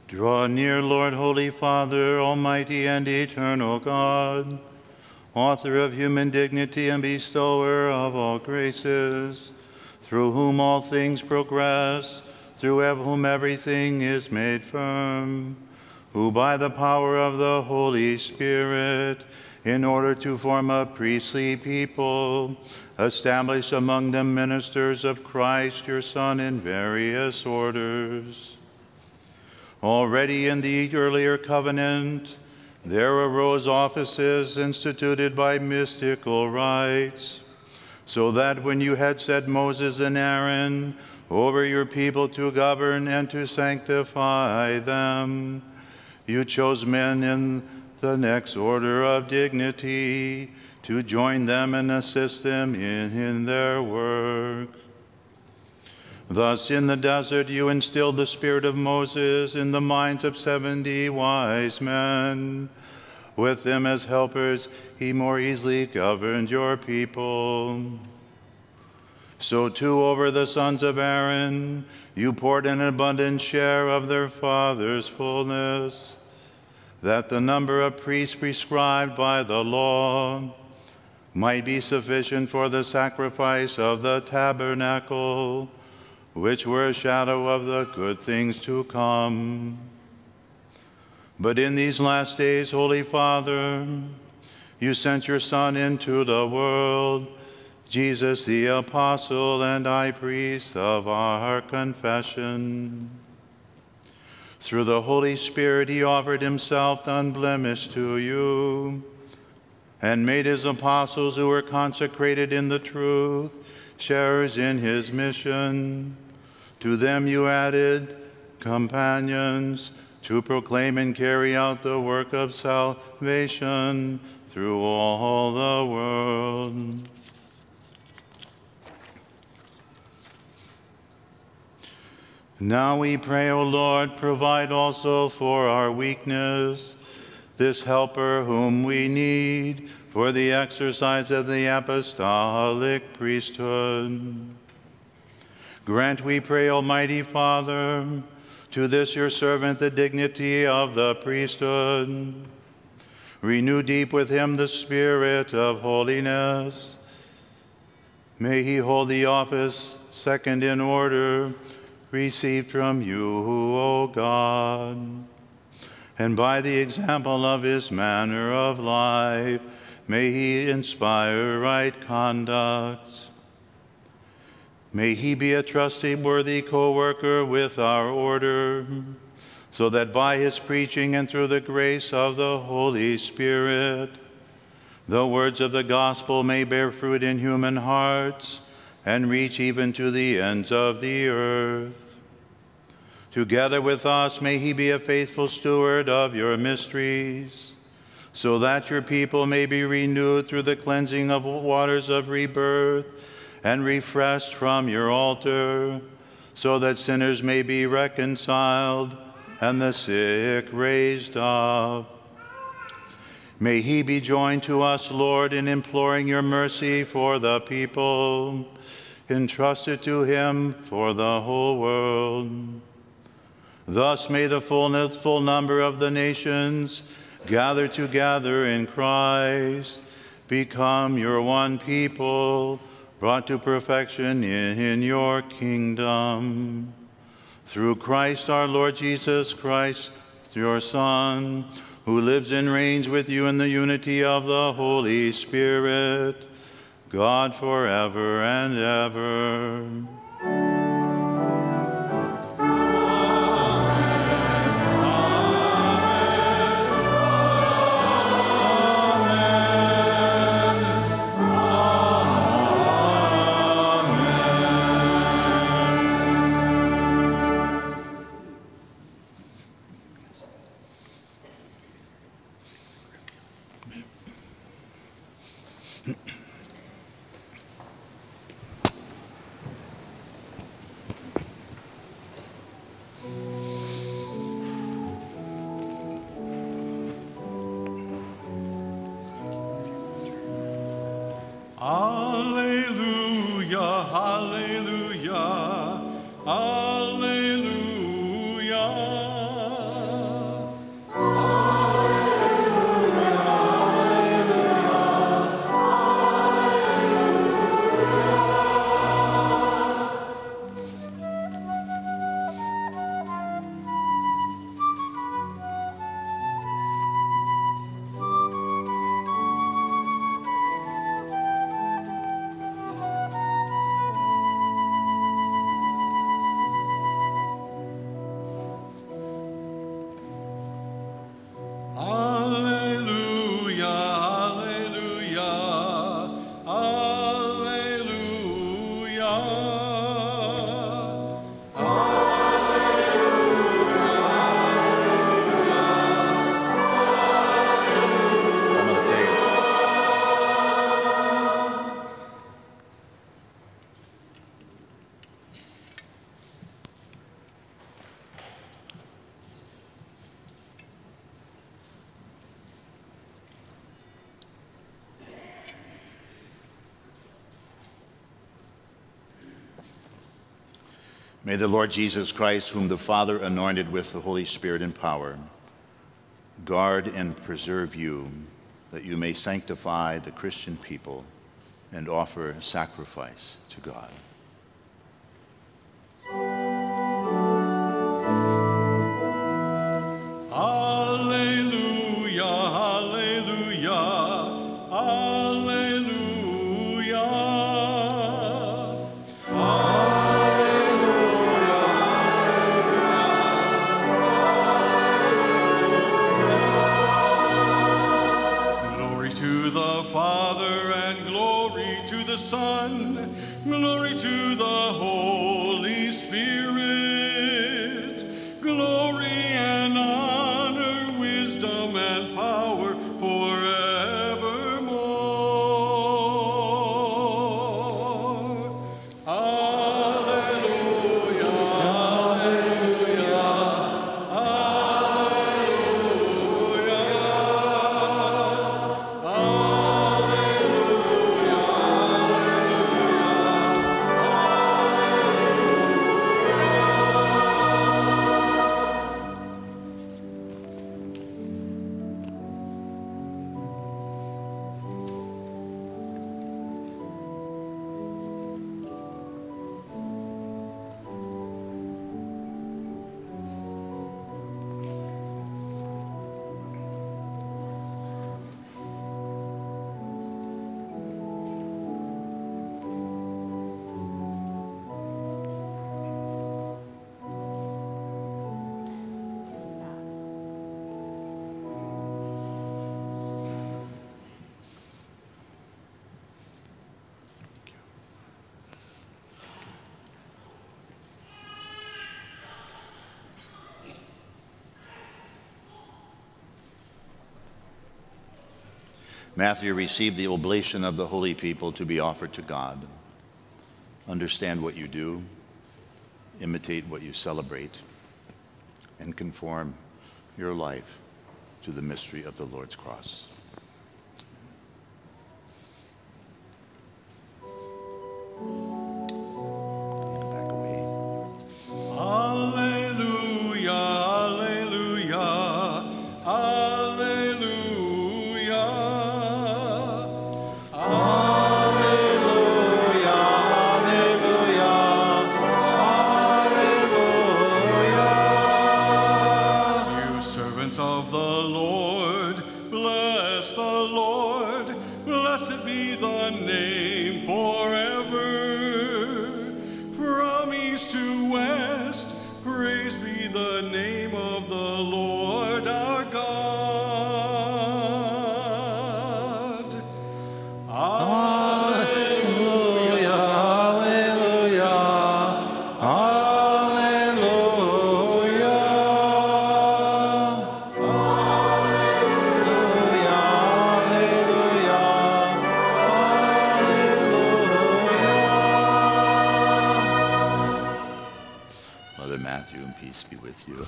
Draw near, Lord, Holy Father, almighty and eternal God, author of human dignity and bestower of all graces, through whom all things progress, through whom everything is made firm, who by the power of the Holy Spirit, in order to form a priestly people, established among them ministers of Christ, your Son, in various orders. Already in the earlier covenant, there arose offices instituted by mystical rites, so that when you had set Moses and Aaron over your people to govern and to sanctify them, you chose men in the next order of dignity to join them and assist them in, in their work. Thus in the desert you instilled the spirit of Moses in the minds of seventy wise men. With them as helpers he more easily governed your people. So too over the sons of Aaron you poured an abundant share of their father's fullness, that the number of priests prescribed by the law might be sufficient for the sacrifice of the tabernacle, which were a shadow of the good things to come. But in these last days, Holy Father, you sent your Son into the world, Jesus the apostle and high priest of our confession. Through the Holy Spirit he offered himself unblemished to you, and made his apostles who were consecrated in the truth sharers in his mission. To them you added companions to proclaim and carry out the work of salvation through all the world. Now we pray, O Lord, provide also for our weakness this helper whom we need for the exercise of the apostolic priesthood. Grant, we pray, Almighty Father, to this your servant the dignity of the priesthood. Renew deep with him the spirit of holiness. May he hold the office second in order, received from you, O God. And by the example of his manner of life, may he inspire right conduct. May he be a trustworthy co-worker with our order, so that by his preaching and through the grace of the Holy Spirit, the words of the gospel may bear fruit in human hearts and reach even to the ends of the earth. Together with us, may he be a faithful steward of your mysteries, so that your people may be renewed through the cleansing of waters of rebirth and refreshed from your altar, so that sinners may be reconciled and the sick raised up. May he be joined to us, Lord, in imploring your mercy for the people, entrusted to him for the whole world. Thus may the fullness, full number of the nations gathered together in Christ become your one people, brought to perfection in, in your kingdom. Through Christ our Lord Jesus Christ, your Son, who lives and reigns with you in the unity of the Holy Spirit, God forever and ever. May the Lord Jesus Christ, whom the Father anointed with the Holy Spirit and power, guard and preserve you, that you may sanctify the Christian people and offer sacrifice to God. Alleluia, alleluia, alleluia. Alleluia, alleluia. Glory to the Father and glory to the Son, glory to the Holy Spirit, glory and honor, wisdom and power forevermore. Alleluia, alleluia, alleluia, Matthew received the oblation of the holy people to be offered to God. Understand what you do, imitate what you celebrate, and conform your life to the mystery of the Lord's cross. Back away. Alleluia, alleluia, alleluia. Alleluia, alleluia, alleluia. You servants of the Lord, bless the Lord. Blessed be the name forever. From east to west, praise be the name of the Lord our God. Alleluia, alleluia, alleluia. Alleluia, alleluia, alleluia. Mother Matthew, and peace be with you.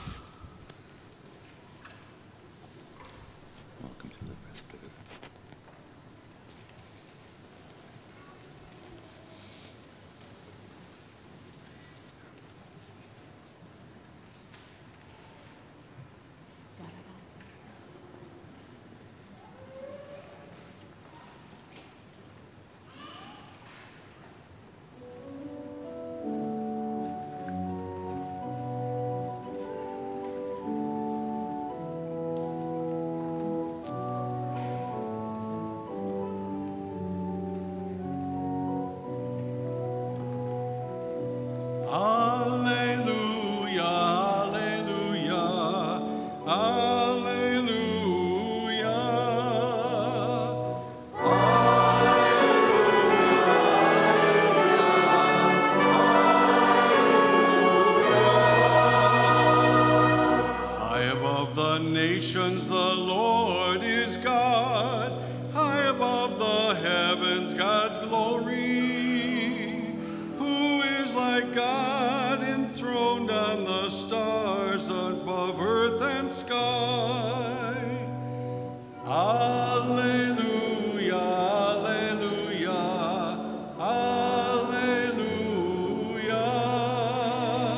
Welcome to the presbytery. Alleluia, alleluia, alleluia. High above the nations, the Lord is God. High above the heavens, God's glory. Who is like God enthroned on the stars above earth and sky? Alleluia, alleluia, alleluia.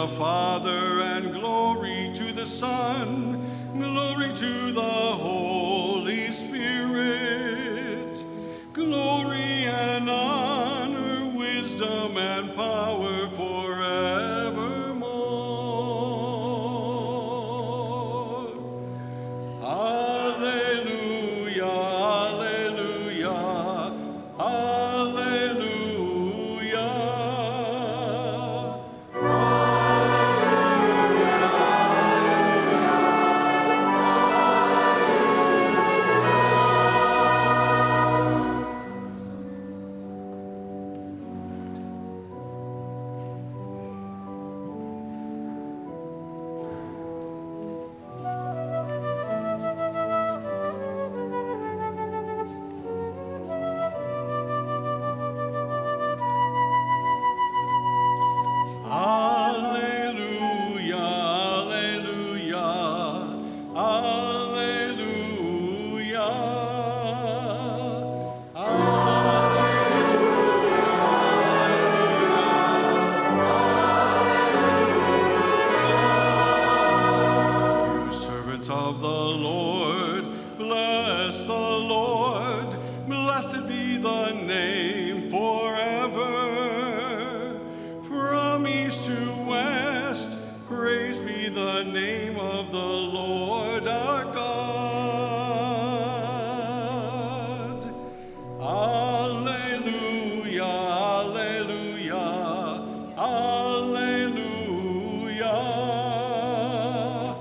the Father, and glory to the Son, glory to the Holy Spirit, glory and honor, wisdom and power forevermore. Alleluia, alleluia, alleluia. Alleluia, alleluia, alleluia. You servants of the Lord, bless the Lord. Blessed be the name forever. From east to west, praise be the name of the Lord our God. Alleluia, alleluia, alleluia.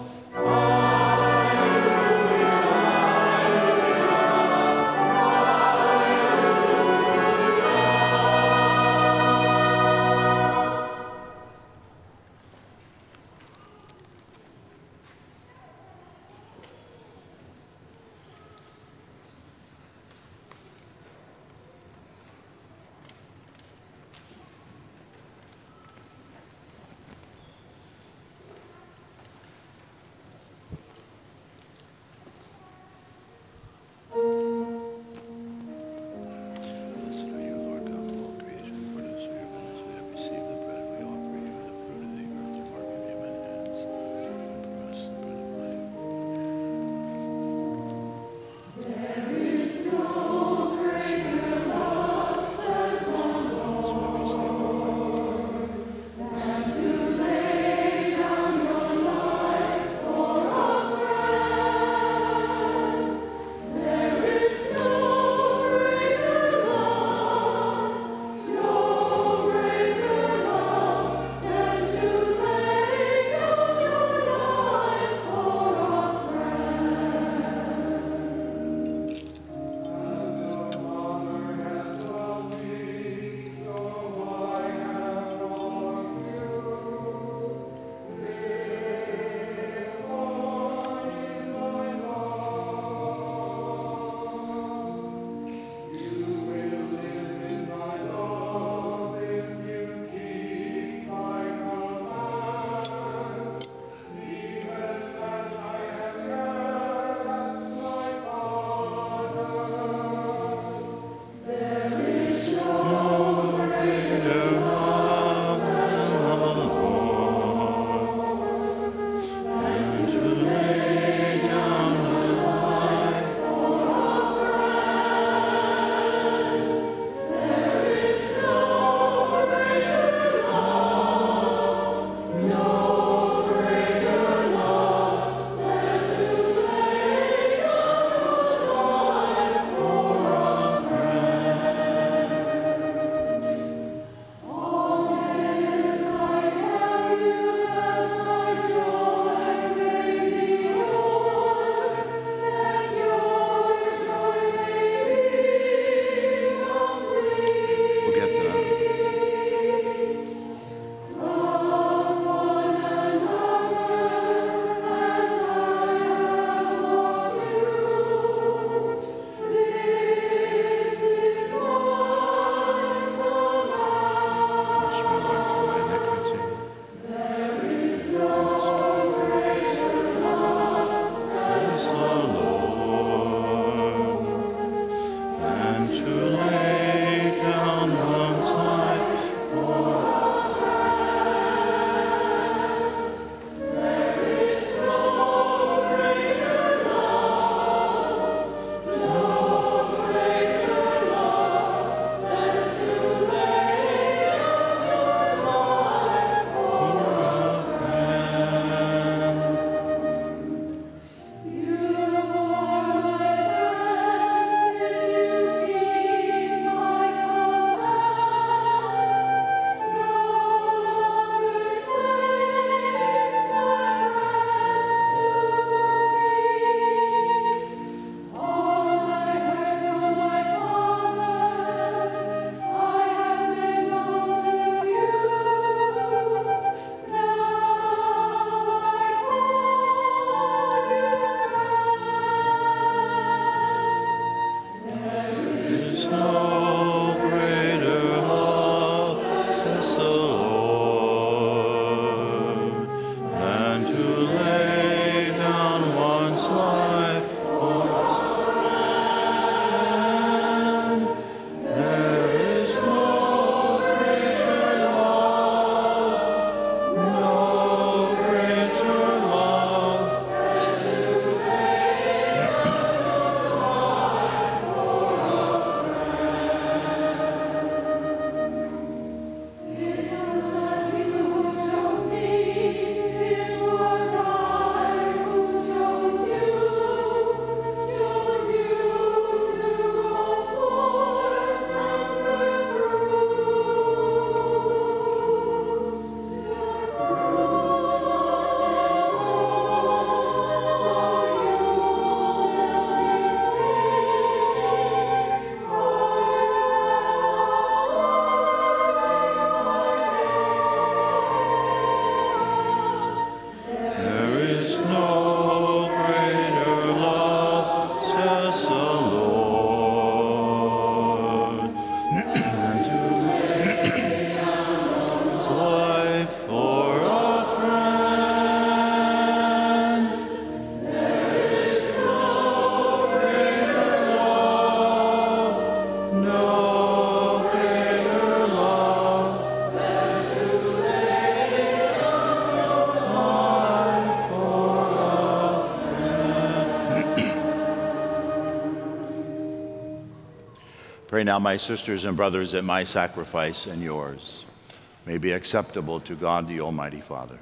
Pray now, my sisters and brothers, that my sacrifice and yours may be acceptable to God the Almighty Father.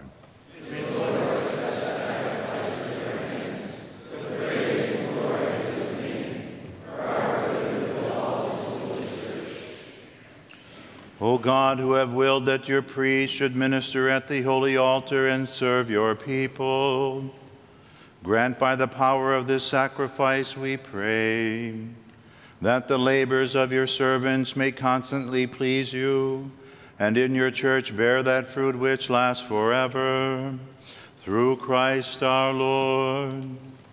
O God, who have willed that your priests should minister at the holy altar and serve your people, grant by the power of this sacrifice, we pray, that the labors of your servants may constantly please you, and in your church bear that fruit which lasts forever. Through Christ our Lord.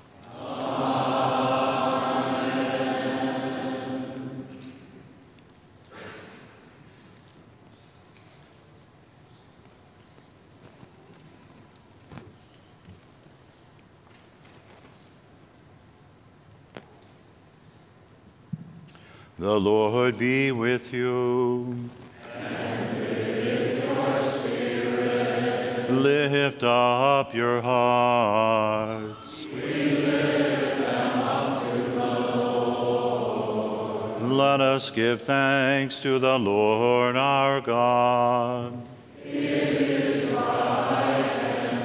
The Lord be with you. And with your spirit. Lift up your hearts. We lift them up to the Lord. Let us give thanks to the Lord our God. It is right and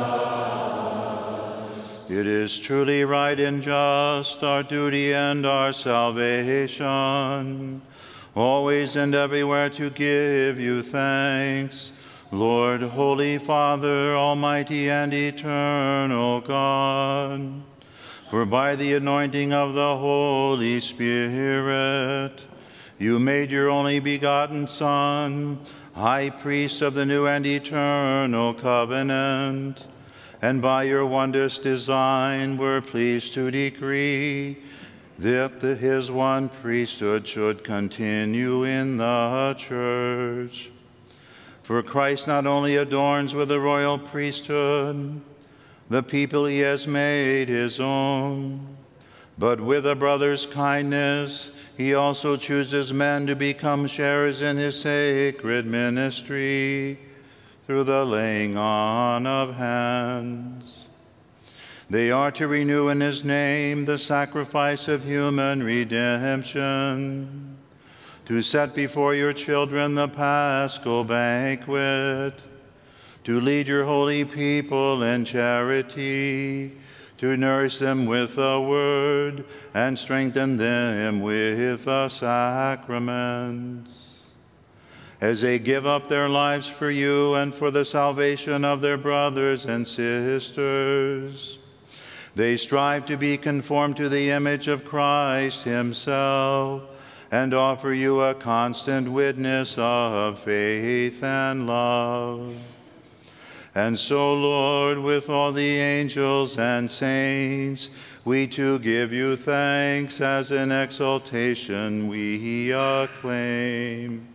just. It is truly right and just, our duty and our salvation, always and everywhere to give you thanks, Lord, Holy Father, Almighty and eternal God. For by the anointing of the Holy Spirit, you made your only begotten Son, high priest of the new and eternal covenant, and by your wondrous design were pleased to decree that the, his one priesthood should continue in the church. For Christ not only adorns with the royal priesthood the people he has made his own, but with a brother's kindness he also chooses men to become sharers in his sacred ministry, through the laying on of hands. They are to renew in his name the sacrifice of human redemption, to set before your children the Paschal banquet, to lead your holy people in charity, to nourish them with the word and strengthen them with the sacraments. As they give up their lives for you and for the salvation of their brothers and sisters, they strive to be conformed to the image of Christ himself and offer you a constant witness of faith and love. And so, Lord, with all the angels and saints, we too give you thanks, as in exaltation we acclaim.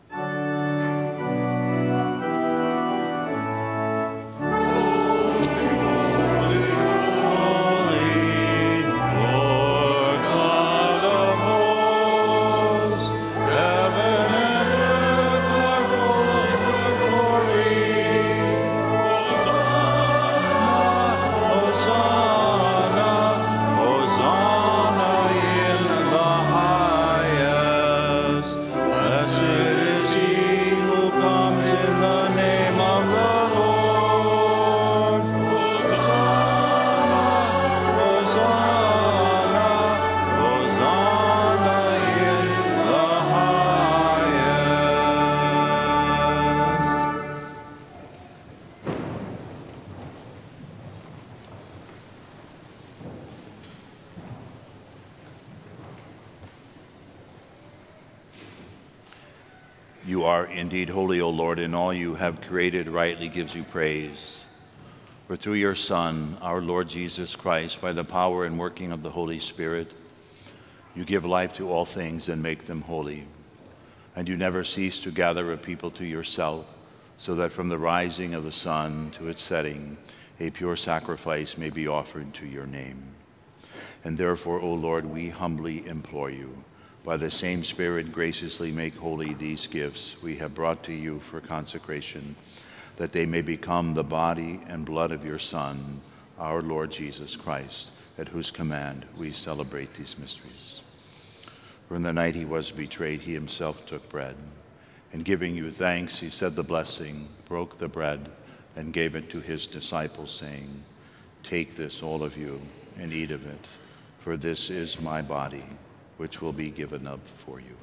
You are indeed holy, O Lord, and all you have created rightly gives you praise. For through your Son, our Lord Jesus Christ, by the power and working of the Holy Spirit, you give life to all things and make them holy. And you never cease to gather a people to yourself, so that from the rising of the sun to its setting, a pure sacrifice may be offered to your name. And therefore, O Lord, we humbly implore you, by the same Spirit, graciously make holy these gifts we have brought to you for consecration, that they may become the body and blood of your Son, our Lord Jesus Christ, at whose command we celebrate these mysteries. For in the night he was betrayed, he himself took bread. And giving you thanks, he said the blessing, broke the bread, and gave it to his disciples, saying, "Take this, all of you, and eat of it, for this is my body, which will be given up for you."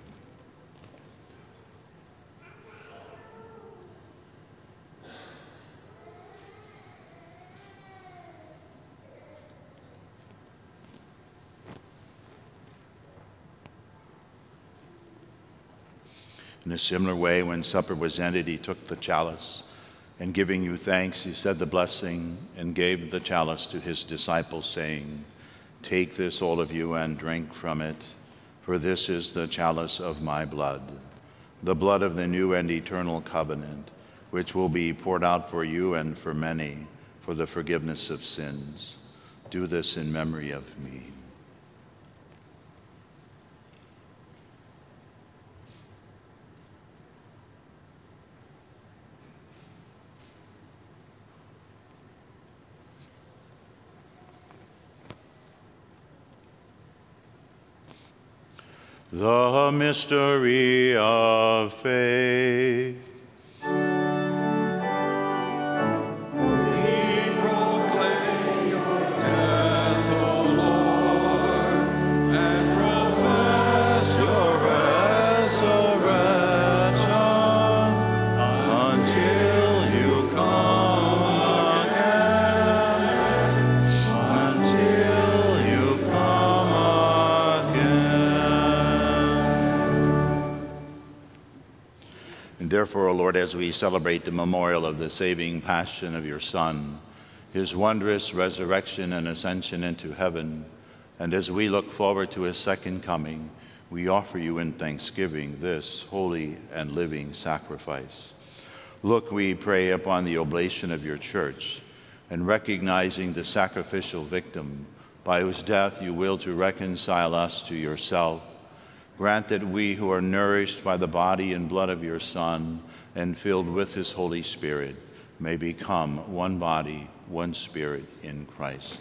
In a similar way, when supper was ended, he took the chalice, and giving you thanks, he said the blessing, and gave the chalice to his disciples, saying, "Take this, all of you, and drink from it, for this is the chalice of my blood, the blood of the new and eternal covenant, which will be poured out for you and for many for the forgiveness of sins. Do this in memory of me." The mystery of faith. Therefore, O Lord, as we celebrate the memorial of the saving passion of your Son, his wondrous resurrection and ascension into heaven, and as we look forward to his second coming, we offer you in thanksgiving this holy and living sacrifice. Look, we pray, upon the oblation of your church, and recognizing the sacrificial victim by whose death you will to reconcile us to yourself, grant that we who are nourished by the body and blood of your Son and filled with his Holy Spirit may become one body, one spirit in Christ.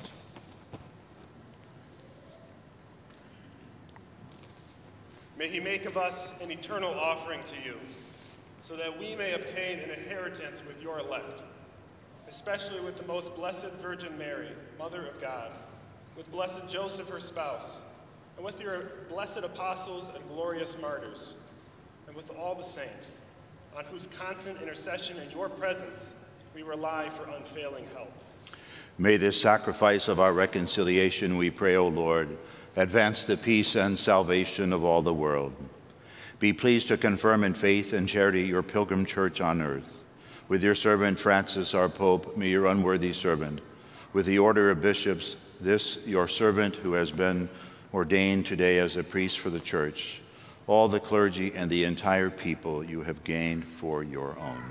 May he make of us an eternal offering to you, so that we may obtain an inheritance with your elect, especially with the most blessed Virgin Mary, Mother of God, with blessed Joseph, her spouse, and with your blessed apostles and glorious martyrs, and with all the saints, on whose constant intercession in your presence we rely for unfailing help. May this sacrifice of our reconciliation, we pray, O Lord, advance the peace and salvation of all the world. Be pleased to confirm in faith and charity your pilgrim church on earth. With your servant Francis, our Pope, may your unworthy servant, with the order of bishops, this your servant who has been ordained today as a priest for the church, all the clergy and the entire people you have gained for your own.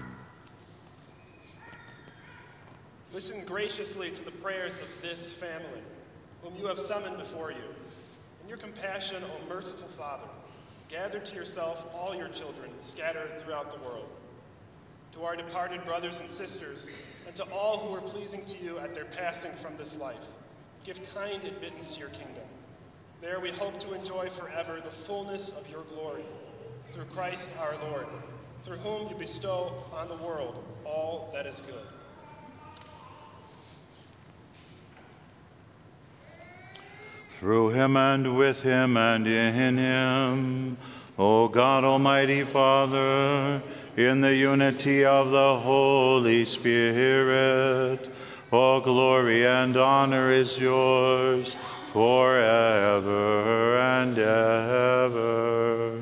Listen graciously to the prayers of this family, whom you have summoned before you. In your compassion, O merciful Father, gather to yourself all your children scattered throughout the world. To our departed brothers and sisters, and to all who are pleasing to you at their passing from this life, give kind admittance to your kingdom. There we hope to enjoy forever the fullness of your glory, through Christ our Lord, through whom you bestow on the world all that is good. Through him and with him and in him, O God, Almighty Father, in the unity of the Holy Spirit, all glory and honor is yours forever and ever.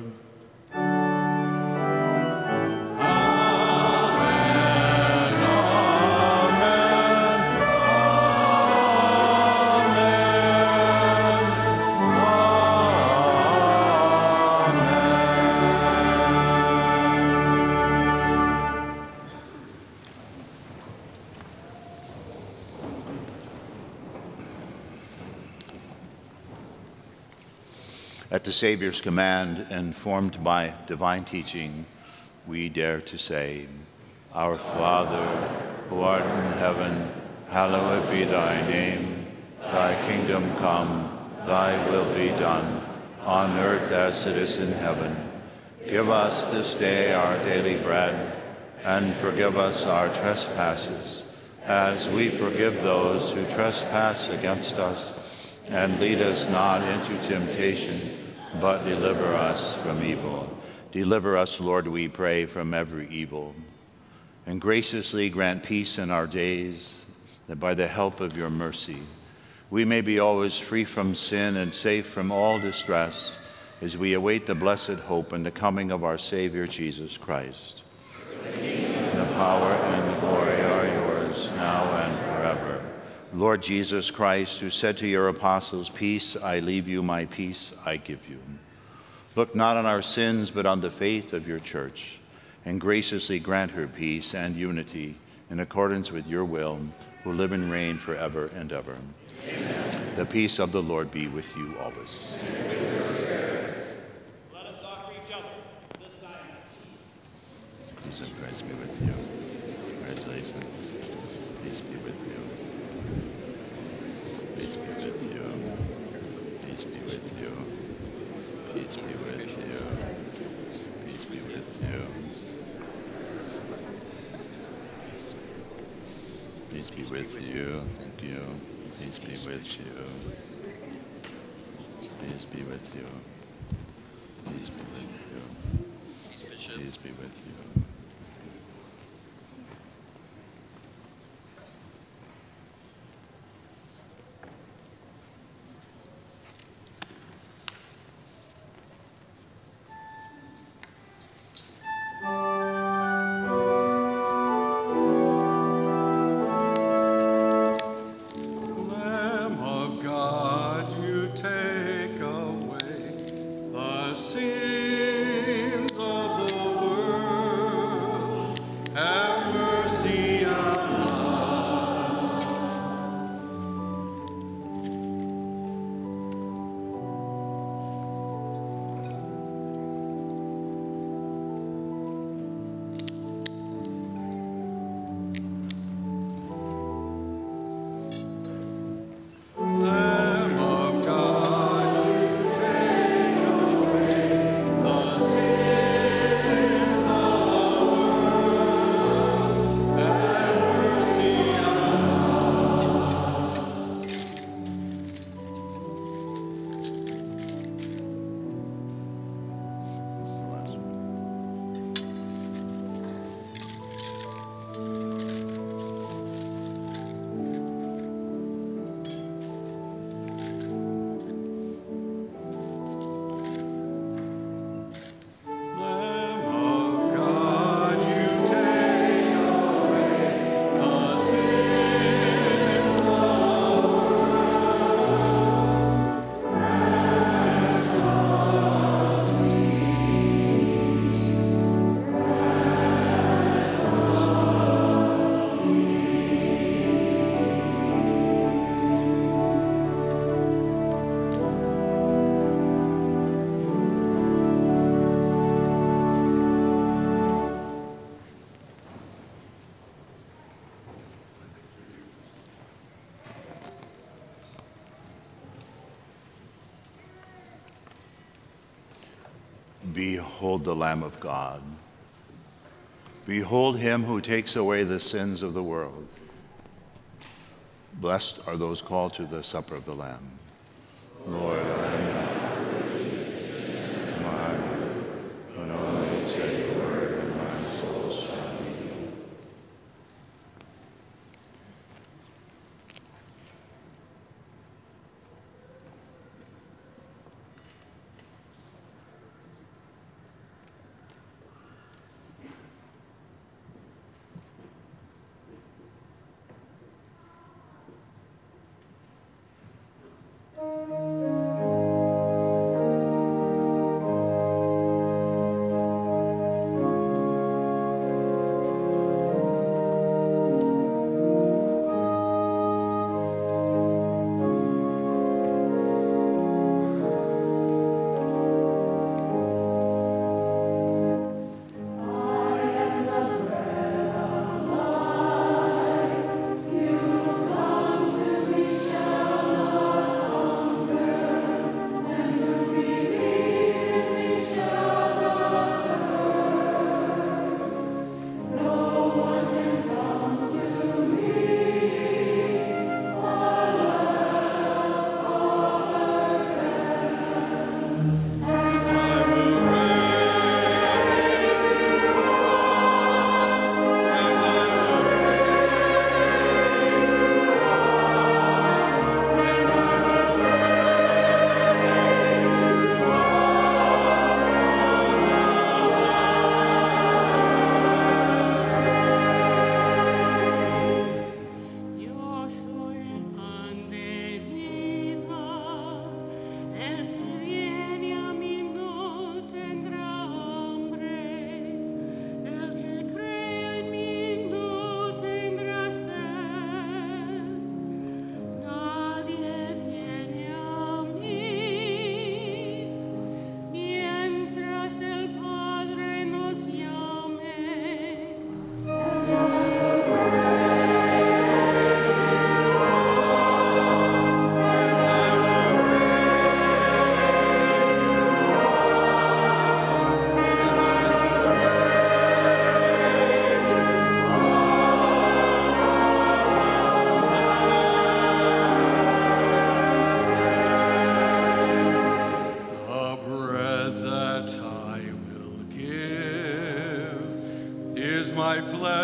At the Savior's command, informed by divine teaching, we dare to say, Our Father, who art in heaven, hallowed be thy name. Thy kingdom come, thy will be done, on earth as it is in heaven. Give us this day our daily bread, and forgive us our trespasses, as we forgive those who trespass against us. And lead us not into temptation, but deliver us from evil. Deliver us, Lord, we pray, from every evil. And graciously grant peace in our days, that by the help of your mercy, we may be always free from sin and safe from all distress, as we await the blessed hope and the coming of our Savior, Jesus Christ. The power and the glory are yours, now and forever. Lord Jesus Christ, who said to your apostles, "Peace I leave you, my peace I give you," look not on our sins, but on the faith of your church, and graciously grant her peace and unity in accordance with your will, who live and reign forever and ever. Amen. The peace of the Lord be with you always. Let us offer each other this sign. Peace and Christ be with you. Congratulations. Peace be with you. Peace be with you. Peace be with you. Peace be with you. Peace be with you. Peace be with you. Thank you. Peace be with you. Peace be with you. Peace be with you. Peace be with you. Behold the Lamb of God. Behold him who takes away the sins of the world. Blessed are those called to the supper of the Lamb. Lord, I am not worthy to come, but only say the word, and my soul shall be healed. Thank you.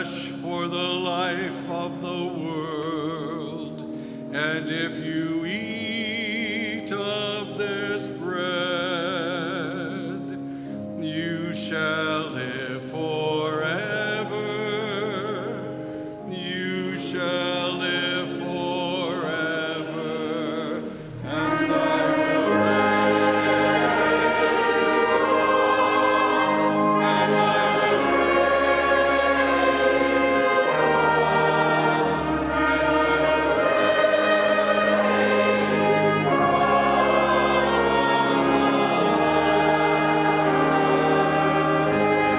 flesh for the life of the world. And if you eat of this bread, you shall live forever. You shall live forever. And I will raise you up, and I will raise you up, and I will raise you up.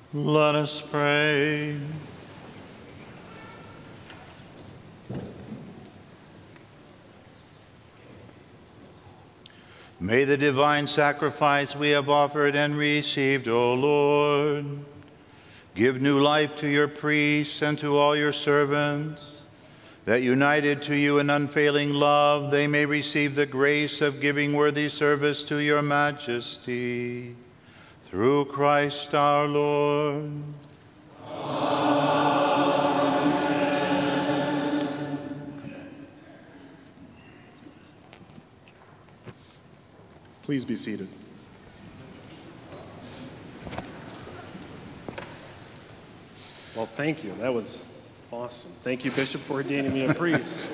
Let us pray. May the divine sacrifice we have offered and received, O Lord, give new life to your priests and to all your servants, that united to you in unfailing love, they may receive the grace of giving worthy service to your majesty. Through Christ our Lord. Amen. Please be seated. Well, thank you. That was awesome. Thank you, Bishop, for ordaining me a priest.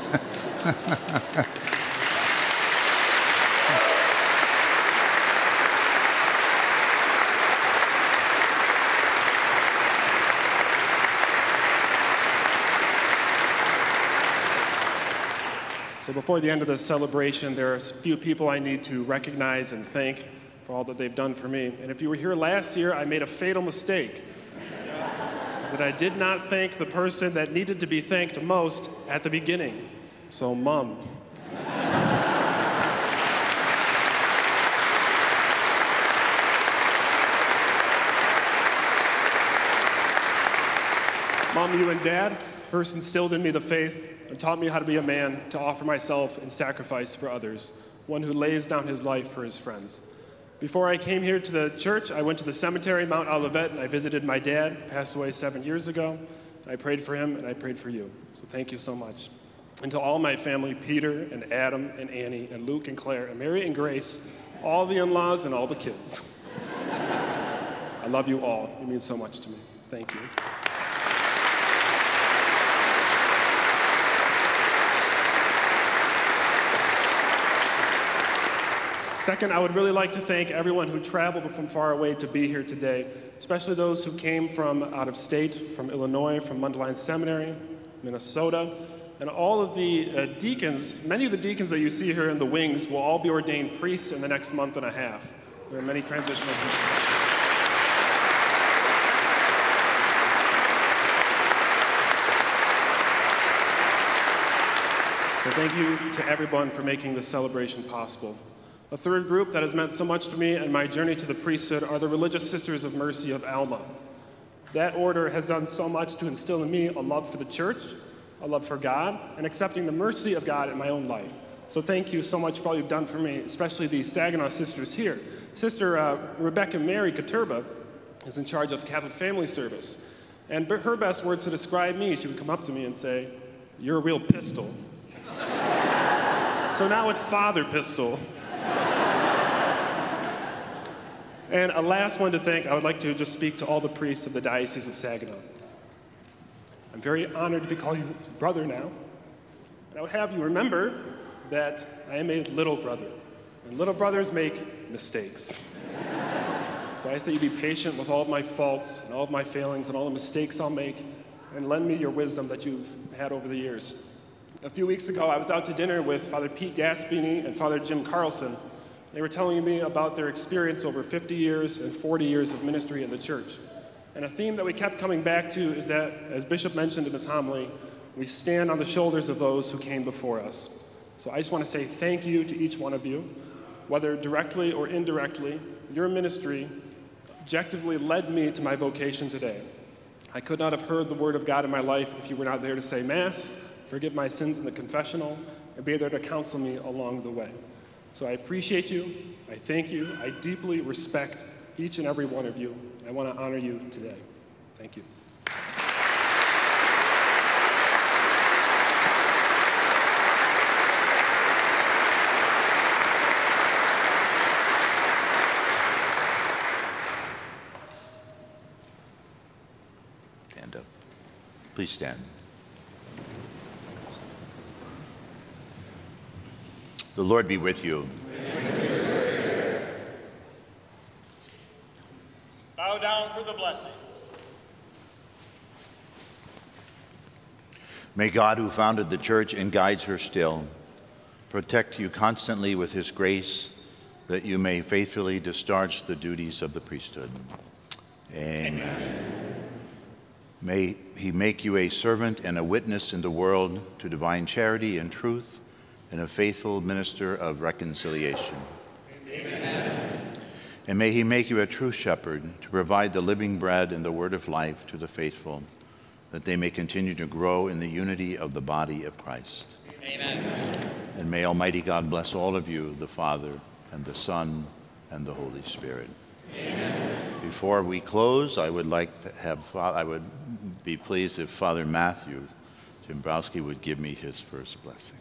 So before the end of the celebration, there are a few people I need to recognize and thank for all that they've done for me. And if you were here last year, I made a fatal mistake. Is that I did not thank the person that needed to be thanked most at the beginning. So, Mom. Mom, you and Dad first instilled in me the faith and taught me how to be a man, to offer myself in sacrifice for others, one who lays down his life for his friends. Before I came here to the church, I went to the cemetery, Mount Olivet, and I visited my dad, who passed away seven years ago. I prayed for him, and I prayed for you. So thank you so much. And to all my family, Peter and Adam and Annie and Luke and Claire and Mary and Grace, all the in-laws and all the kids. I love you all. You mean so much to me. Thank you. Second, I would really like to thank everyone who traveled from far away to be here today, especially those who came from out of state, from Illinois, from Mundelein Seminary, Minnesota, and all of the uh, deacons. Many of the deacons that you see here in the wings will all be ordained priests in the next month and a half. There are many transitional people. So thank you to everyone for making this celebration possible. A third group that has meant so much to me and my journey to the priesthood are the Religious Sisters of Mercy of Alma. That order has done so much to instill in me a love for the church, a love for God, and accepting the mercy of God in my own life. So thank you so much for all you've done for me, especially the Saginaw sisters here. Sister uh, Rebecca Mary Katurba is in charge of Catholic Family Service. And her best words to describe me, she would come up to me and say, "You're a real pistol." So now it's Father Pistol. And a last one to thank, I would like to just speak to all the priests of the Diocese of Saginaw. I'm very honored to be called you brother now. And I would have you remember that I am a little brother, and little brothers make mistakes. So I ask that you be patient with all of my faults and all of my failings and all the mistakes I'll make, and lend me your wisdom that you've had over the years. A few weeks ago, I was out to dinner with Father Pete Gaspini and Father Jim Carlson. They were telling me about their experience over fifty years and forty years of ministry in the church. And a theme that we kept coming back to is that, as Bishop mentioned in his homily, we stand on the shoulders of those who came before us. So I just want to say thank you to each one of you. Whether directly or indirectly, your ministry objectively led me to my vocation today. I could not have heard the word of God in my life if you were not there to say Mass, forgive my sins in the confessional, and be there to counsel me along the way. So I appreciate you, I thank you, I deeply respect each and every one of you, and I want to honor you today. Thank you. Stand up. Please stand. The Lord be with you. Bow down for the blessing. May God, who founded the church and guides her still, protect you constantly with his grace, that you may faithfully discharge the duties of the priesthood. Amen. May he make you a servant and a witness in the world to divine charity and truth, and a faithful minister of reconciliation. Amen. And may he make you a true shepherd to provide the living bread and the word of life to the faithful, that they may continue to grow in the unity of the body of Christ. Amen. And may Almighty God bless all of you, the Father, and the Son, and the Holy Spirit. Amen. Before we close, I would like to have, I would be pleased if Father Matthew Gembrowski would give me his first blessing.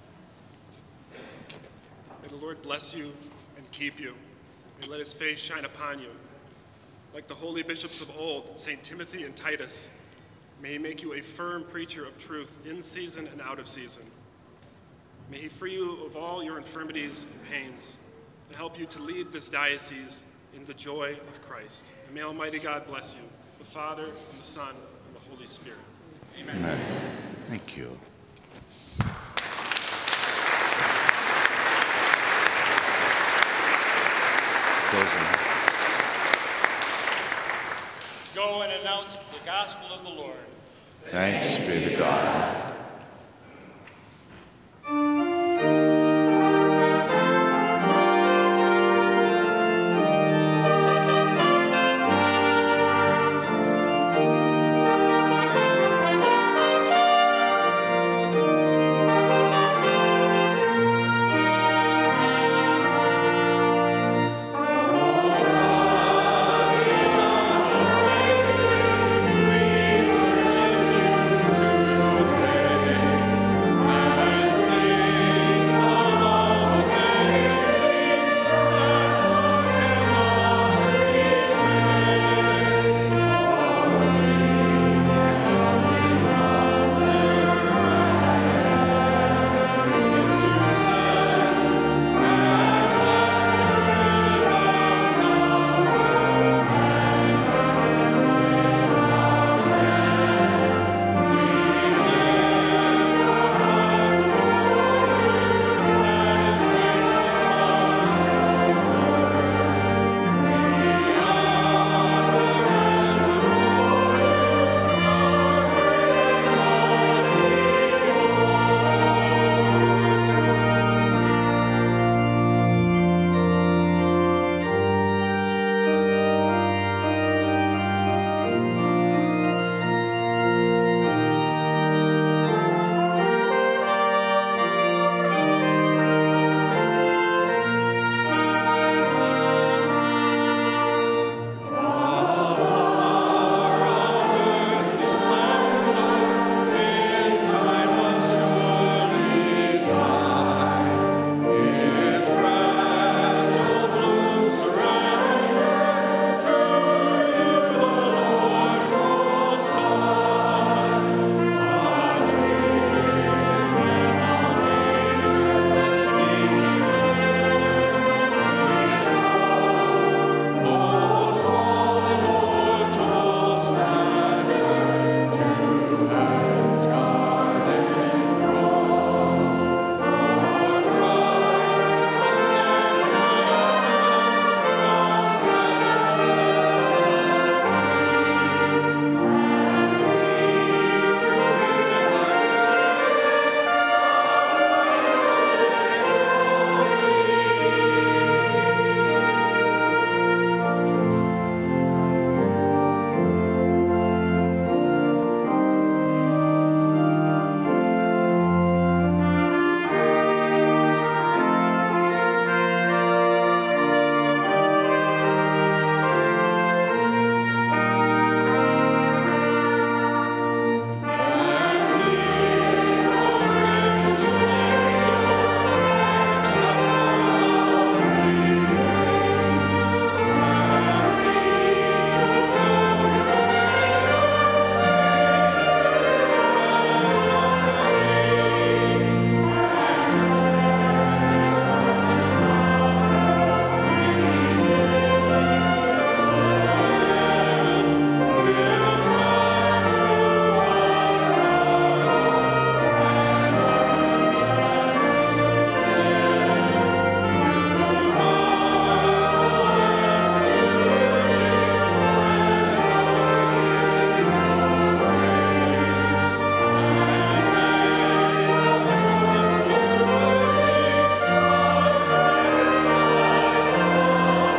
May the Lord bless you and keep you. May let his face shine upon you. Like the holy bishops of old, Saint Timothy and Titus, may he make you a firm preacher of truth in season and out of season. May he free you of all your infirmities and pains, and help you to lead this diocese in the joy of Christ. And may Almighty God bless you, the Father, and the Son, and the Holy Spirit. Amen. Amen. Thank you. Go and announce the gospel of the Lord. Thanks be to God.